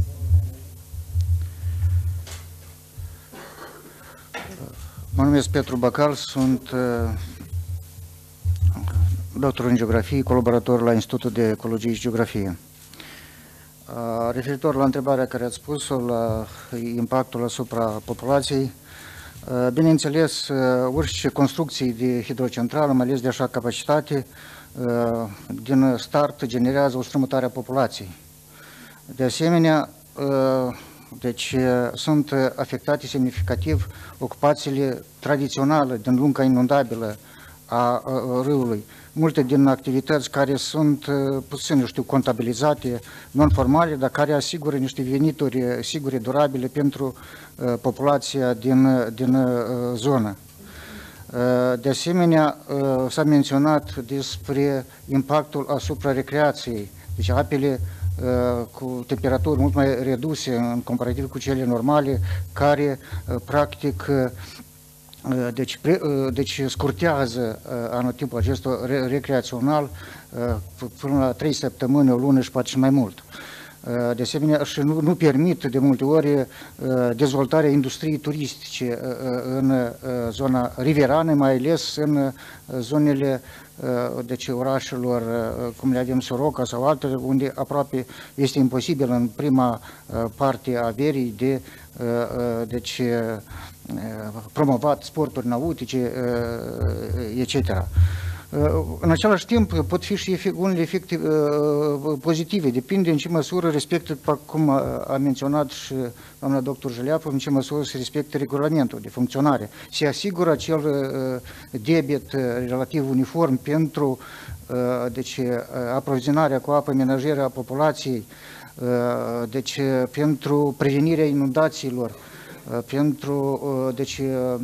mă numesc Petru Bacal, sunt doctor în geografie, colaborator la Institutul de Ecologie și Geografie. Referitor la întrebarea care ați spus-o, la impactul asupra populației, bineînțeles, orice construcții de hidrocentrală, mai ales de așa capacitate, din start generează o strămutare a populației. De asemenea, deci sunt afectate semnificativ ocupațiile tradiționale din lunga inundabilă a râului. Multe din activități care sunt puțin, știu, contabilizate, non-formale, dar care asigură niște venituri sigure, durabile pentru populația din, din zonă. De asemenea, s-a menționat despre impactul asupra recreației. Deci apele cu temperaturi mult mai reduse în comparativ cu cele normale, care practic deci, deci scurtează anotimpul acesta recreațional până la trei săptămâni, o lună și poate și mai mult. De asemenea, și nu, nu permit de multe ori dezvoltarea industriei turistice în zona riverană, mai ales în zonele deci orașelor, cum le avem Soroca sau altele, unde aproape este imposibil în prima parte a verii de deci, promovat sporturi nautice, et cetera. În același timp pot fi și efect, unele efecte uh, pozitive, depinde în ce măsură respectă, cum a menționat și doamna doctor Jeleapă, în ce măsură se respectă regulamentul de funcționare. Se asigură acel uh, debit uh, relativ uniform pentru uh, deci, uh, aprovizionarea cu apă menajeră a populației, uh, deci, uh, pentru prevenirea inundațiilor, uh, pentru uh, deci, uh,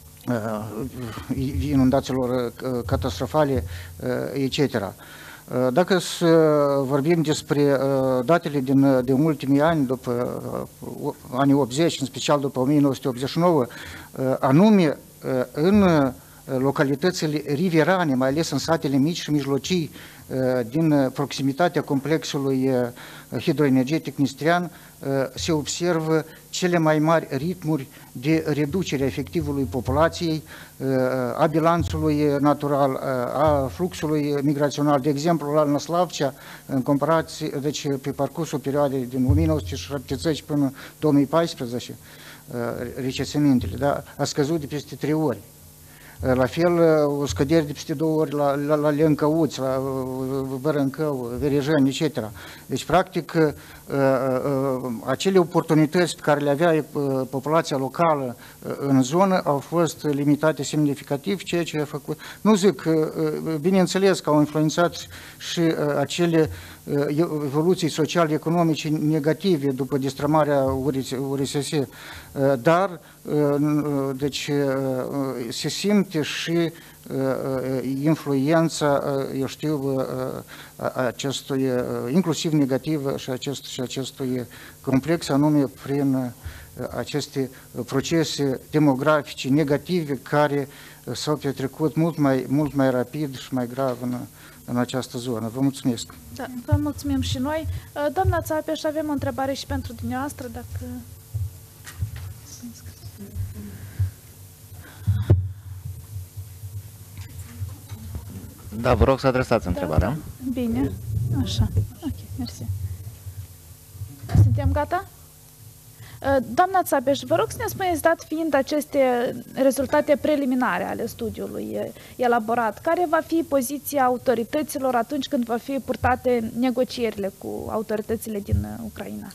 inundațiilor catastrofale, et cetera. Dacă să vorbim despre datele din, din ultimii ani, după anii optzeci, în special după o mie nouă sute optzeci și nouă, anume în localitățile riverane, mai ales în satele mici și mijlocii din proximitatea complexului hidroenergetic Nistrian, se observă cele mai mari ritmuri de reducere a efectivului populației, a bilanțului natural, a fluxului migrațional. De exemplu, la Năslavcea, în comparație, deci pe parcursul perioadei din o mie nouă sute șaptezeci până două mii paisprezece, recensămintele, da, a scăzut de peste trei ori. La fel, o scădere de peste două ori la, la, la Lencăuți, la Bărâncău, Verejani, et cetera. Deci, practic, acele oportunități pe care le avea populația locală în zonă au fost limitate semnificativ, ceea ce a făcut. Nu zic, bineînțeles că au influențat și acele evoluții social-economice negative după destrămarea U R S S, dar deci, se simte și influența, eu știu, acestui, inclusiv negativă și, acest, și acestui complex, anume prin aceste procese demografice negative care s-au petrecut mult mai, mult mai rapid și mai grav în, în această zonă. Vă mulțumesc. Da, vă mulțumim și noi. Doamna Țapeș, avem o întrebare și pentru dumneavoastră, dacă... Da, vă rog să adresați întrebarea. Da, bine, așa. Ok, mersi. Suntem gata? Doamna Țapeș, vă rog să ne spuneți, dat fiind aceste rezultate preliminare ale studiului elaborat, care va fi poziția autorităților atunci când vor fi purtate negocierile cu autoritățile din Ucraina?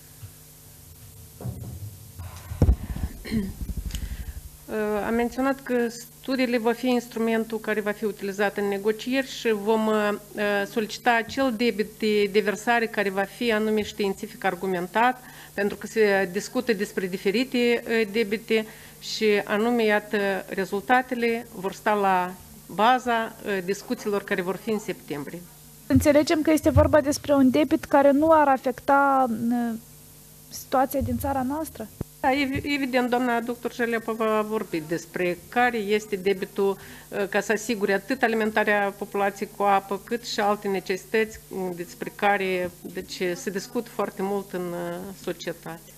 Am menționat că studiile va fi instrumentul care va fi utilizat în negocieri și vom solicita acel debit de deversare care va fi anume științific argumentat, pentru că se discută despre diferite debite și anume, iată, rezultatele vor sta la baza discuțiilor care vor fi în septembrie. Înțelegem că este vorba despre un debit care nu ar afecta situația din țara noastră? Da, evident, doamna doctor Jelepa va vorbi despre care este debitul ca să asigure atât alimentarea populației cu apă, cât și alte necesități despre care deci, se discută foarte mult în societate.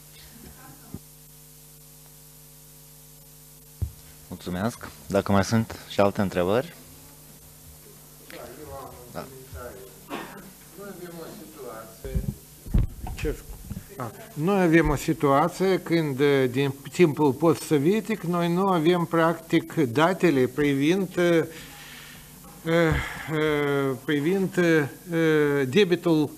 Mulțumesc. Dacă mai sunt și alte întrebări? Da. Noi avem o situație când, din timpul post-sovietic, noi nu avem, practic, datele privind, privind debitul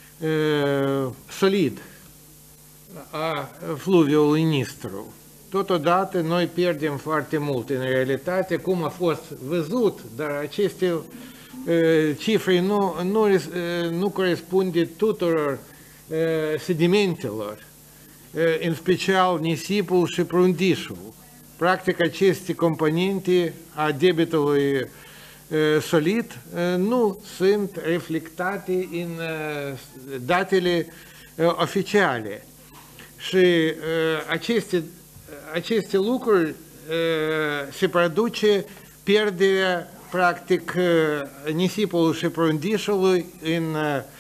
solid a fluviului Nistru. Totodată, noi pierdem foarte mult în realitate, cum a fost văzut, dar aceste cifre nu, nu, nu corespunde tuturor sedimentelor, în special nisipul și prundișul. Practic, aceste componente a debitului solid nu sunt reflectate în datele oficiale. Și aceste, aceste lucruri se produce pierderea, practic, nisipului și prundișului în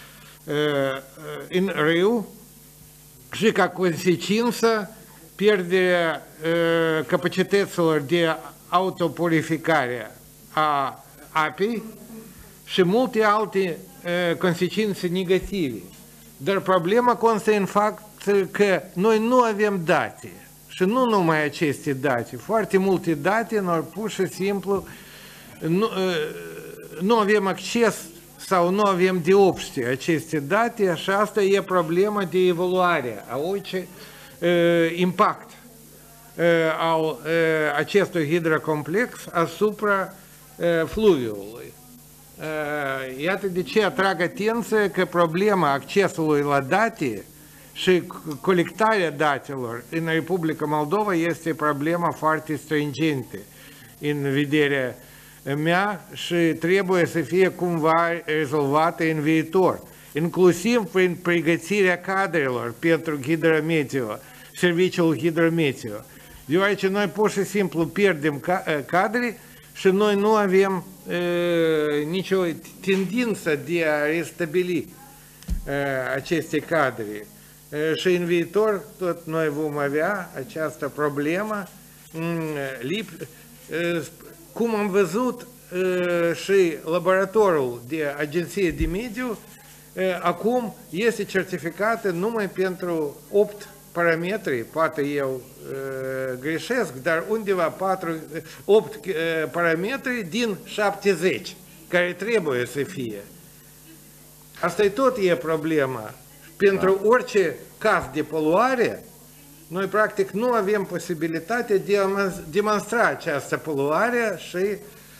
în râu și ca consecință pierderea capacităților de autopurificare a apei și multe alte consecințe negative. Dar problema constă în fapt că noi nu avem date și nu numai aceste date, foarte multe date, noi pur și simplu nu, nu avem acces sau nu avem de obște aceste date și asta e problema de evaluare a orice uh, impact uh, al uh, acestui hidrocomplex asupra uh, fluviului. Uh, iată de ce atrag atenție că problema accesului la date și colectarea datelor în Republica Moldova este problema foarte stringentă în vederea mea și trebuie să fie cumva rezolvată în viitor, inclusiv prin pregătirea cadrelor pentru hidrometeo, serviciul hidrometeo. Deoarece noi pur și simplu pierdem cadre și noi nu avem uh, nicio tendință de a restabili uh, aceste cadre. Uh, și în viitor tot noi vom avea această problemă um, lip, uh, cum am văzut uh, și laboratorul de Agenție de Mediu, uh, acum este certificată numai pentru opt parametri, poate eu uh, greșesc, dar undeva patru, opt uh, parametri din șaptezeci, care trebuie să fie. Asta e tot e problema. Pentru orice caz de poluare, noi, practic, nu avem posibilitatea de a demonstra această poluare și uh,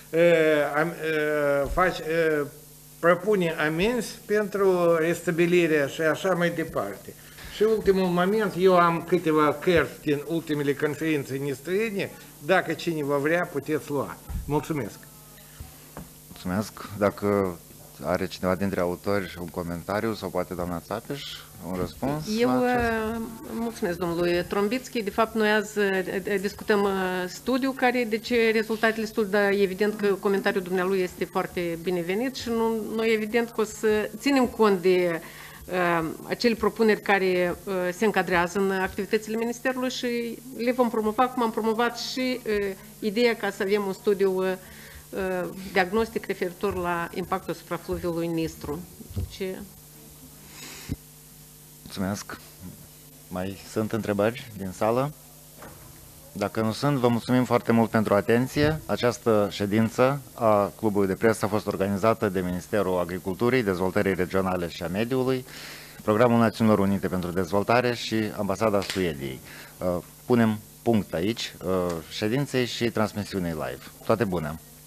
uh, face, uh, propune amenzi pentru restabilirea și așa mai departe. Și ultimul moment, eu am câteva cărți din ultimele conferințe nistrene, dacă cineva vrea, puteți lua. Mulțumesc! Mulțumesc! Dacă Are cineva dintre autori un comentariu sau poate doamna Țapeș un răspuns? Eu mulțumesc domnului Trombitski. De fapt, noi azi discutăm studiul care, deci rezultatele studiului, dar evident că comentariul dumnealui este foarte binevenit și nu, noi evident că o să ținem cont de uh, acele propuneri care uh, se încadrează în activitățile Ministerului și le vom promova, cum am promovat și uh, ideea ca să avem un studiu uh, diagnostic referitor la impactul asupra fluviului Nistru. Deci, mulțumesc. Mai sunt întrebări din sală? Dacă nu sunt, vă mulțumim foarte mult pentru atenție. Această ședință a Clubului de Presă a fost organizată de Ministerul Agriculturii, Dezvoltării Regionale și a Mediului, Programul Națiunilor Unite pentru Dezvoltare și Ambasada Suediei. Punem punct aici ședinței și transmisiunii live. Toate bune!